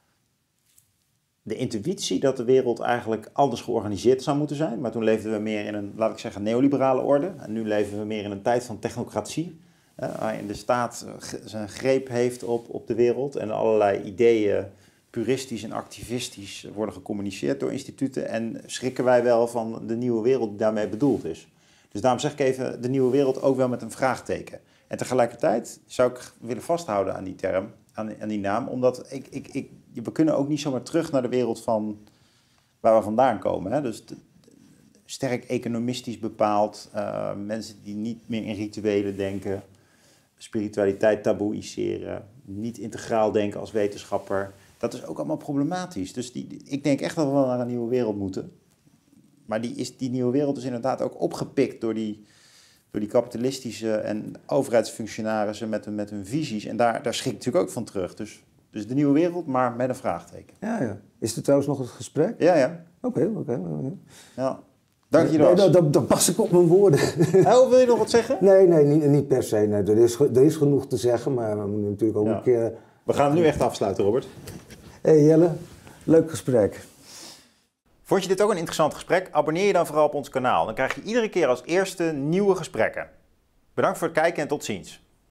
de intuïtie dat de wereld eigenlijk anders georganiseerd zou moeten zijn. Maar toen leefden we meer in een, laat ik zeggen, neoliberale orde. En nu leven we meer in een tijd van technocratie. Uh, waarin de staat zijn greep heeft op, op de wereld en allerlei ideeën puristisch en activistisch worden gecommuniceerd door instituten. En schrikken wij wel van de nieuwe wereld die daarmee bedoeld is. Dus daarom zeg ik even de nieuwe wereld ook wel met een vraagteken. En tegelijkertijd zou ik willen vasthouden aan die term, aan, aan die naam. Omdat ik, ik, ik, we kunnen ook niet zomaar terug naar de wereld van waar we vandaan komen. Hè? Dus de, de, sterk economistisch bepaald. Uh, mensen die niet meer in rituelen denken. Spiritualiteit taboeïseren. Niet integraal denken als wetenschapper. Dat is ook allemaal problematisch. Dus die, die, ik denk echt dat we wel naar een nieuwe wereld moeten. Maar die, is, die nieuwe wereld is inderdaad ook opgepikt door die, door die kapitalistische en overheidsfunctionarissen met, met hun visies. En daar, daar schrik ik natuurlijk ook van terug. Dus, dus de nieuwe wereld, maar met een vraagteken. Ja, ja. Is er trouwens nog een gesprek? Ja, ja. Oké, okay, oké. Okay, okay. Ja. Dank je wel. Nee, dan, dan pas ik op mijn woorden. Oh, wil je nog wat zeggen? Nee, nee, niet, niet per se. Nee. Er, is, er is genoeg te zeggen, maar we moeten natuurlijk ook ja. een keer... We gaan het nu echt afsluiten, Robert. Hé hey Jelle, leuk gesprek. Vond je dit ook een interessant gesprek? Abonneer je dan vooral op ons kanaal. Dan krijg je iedere keer als eerste nieuwe gesprekken. Bedankt voor het kijken en tot ziens.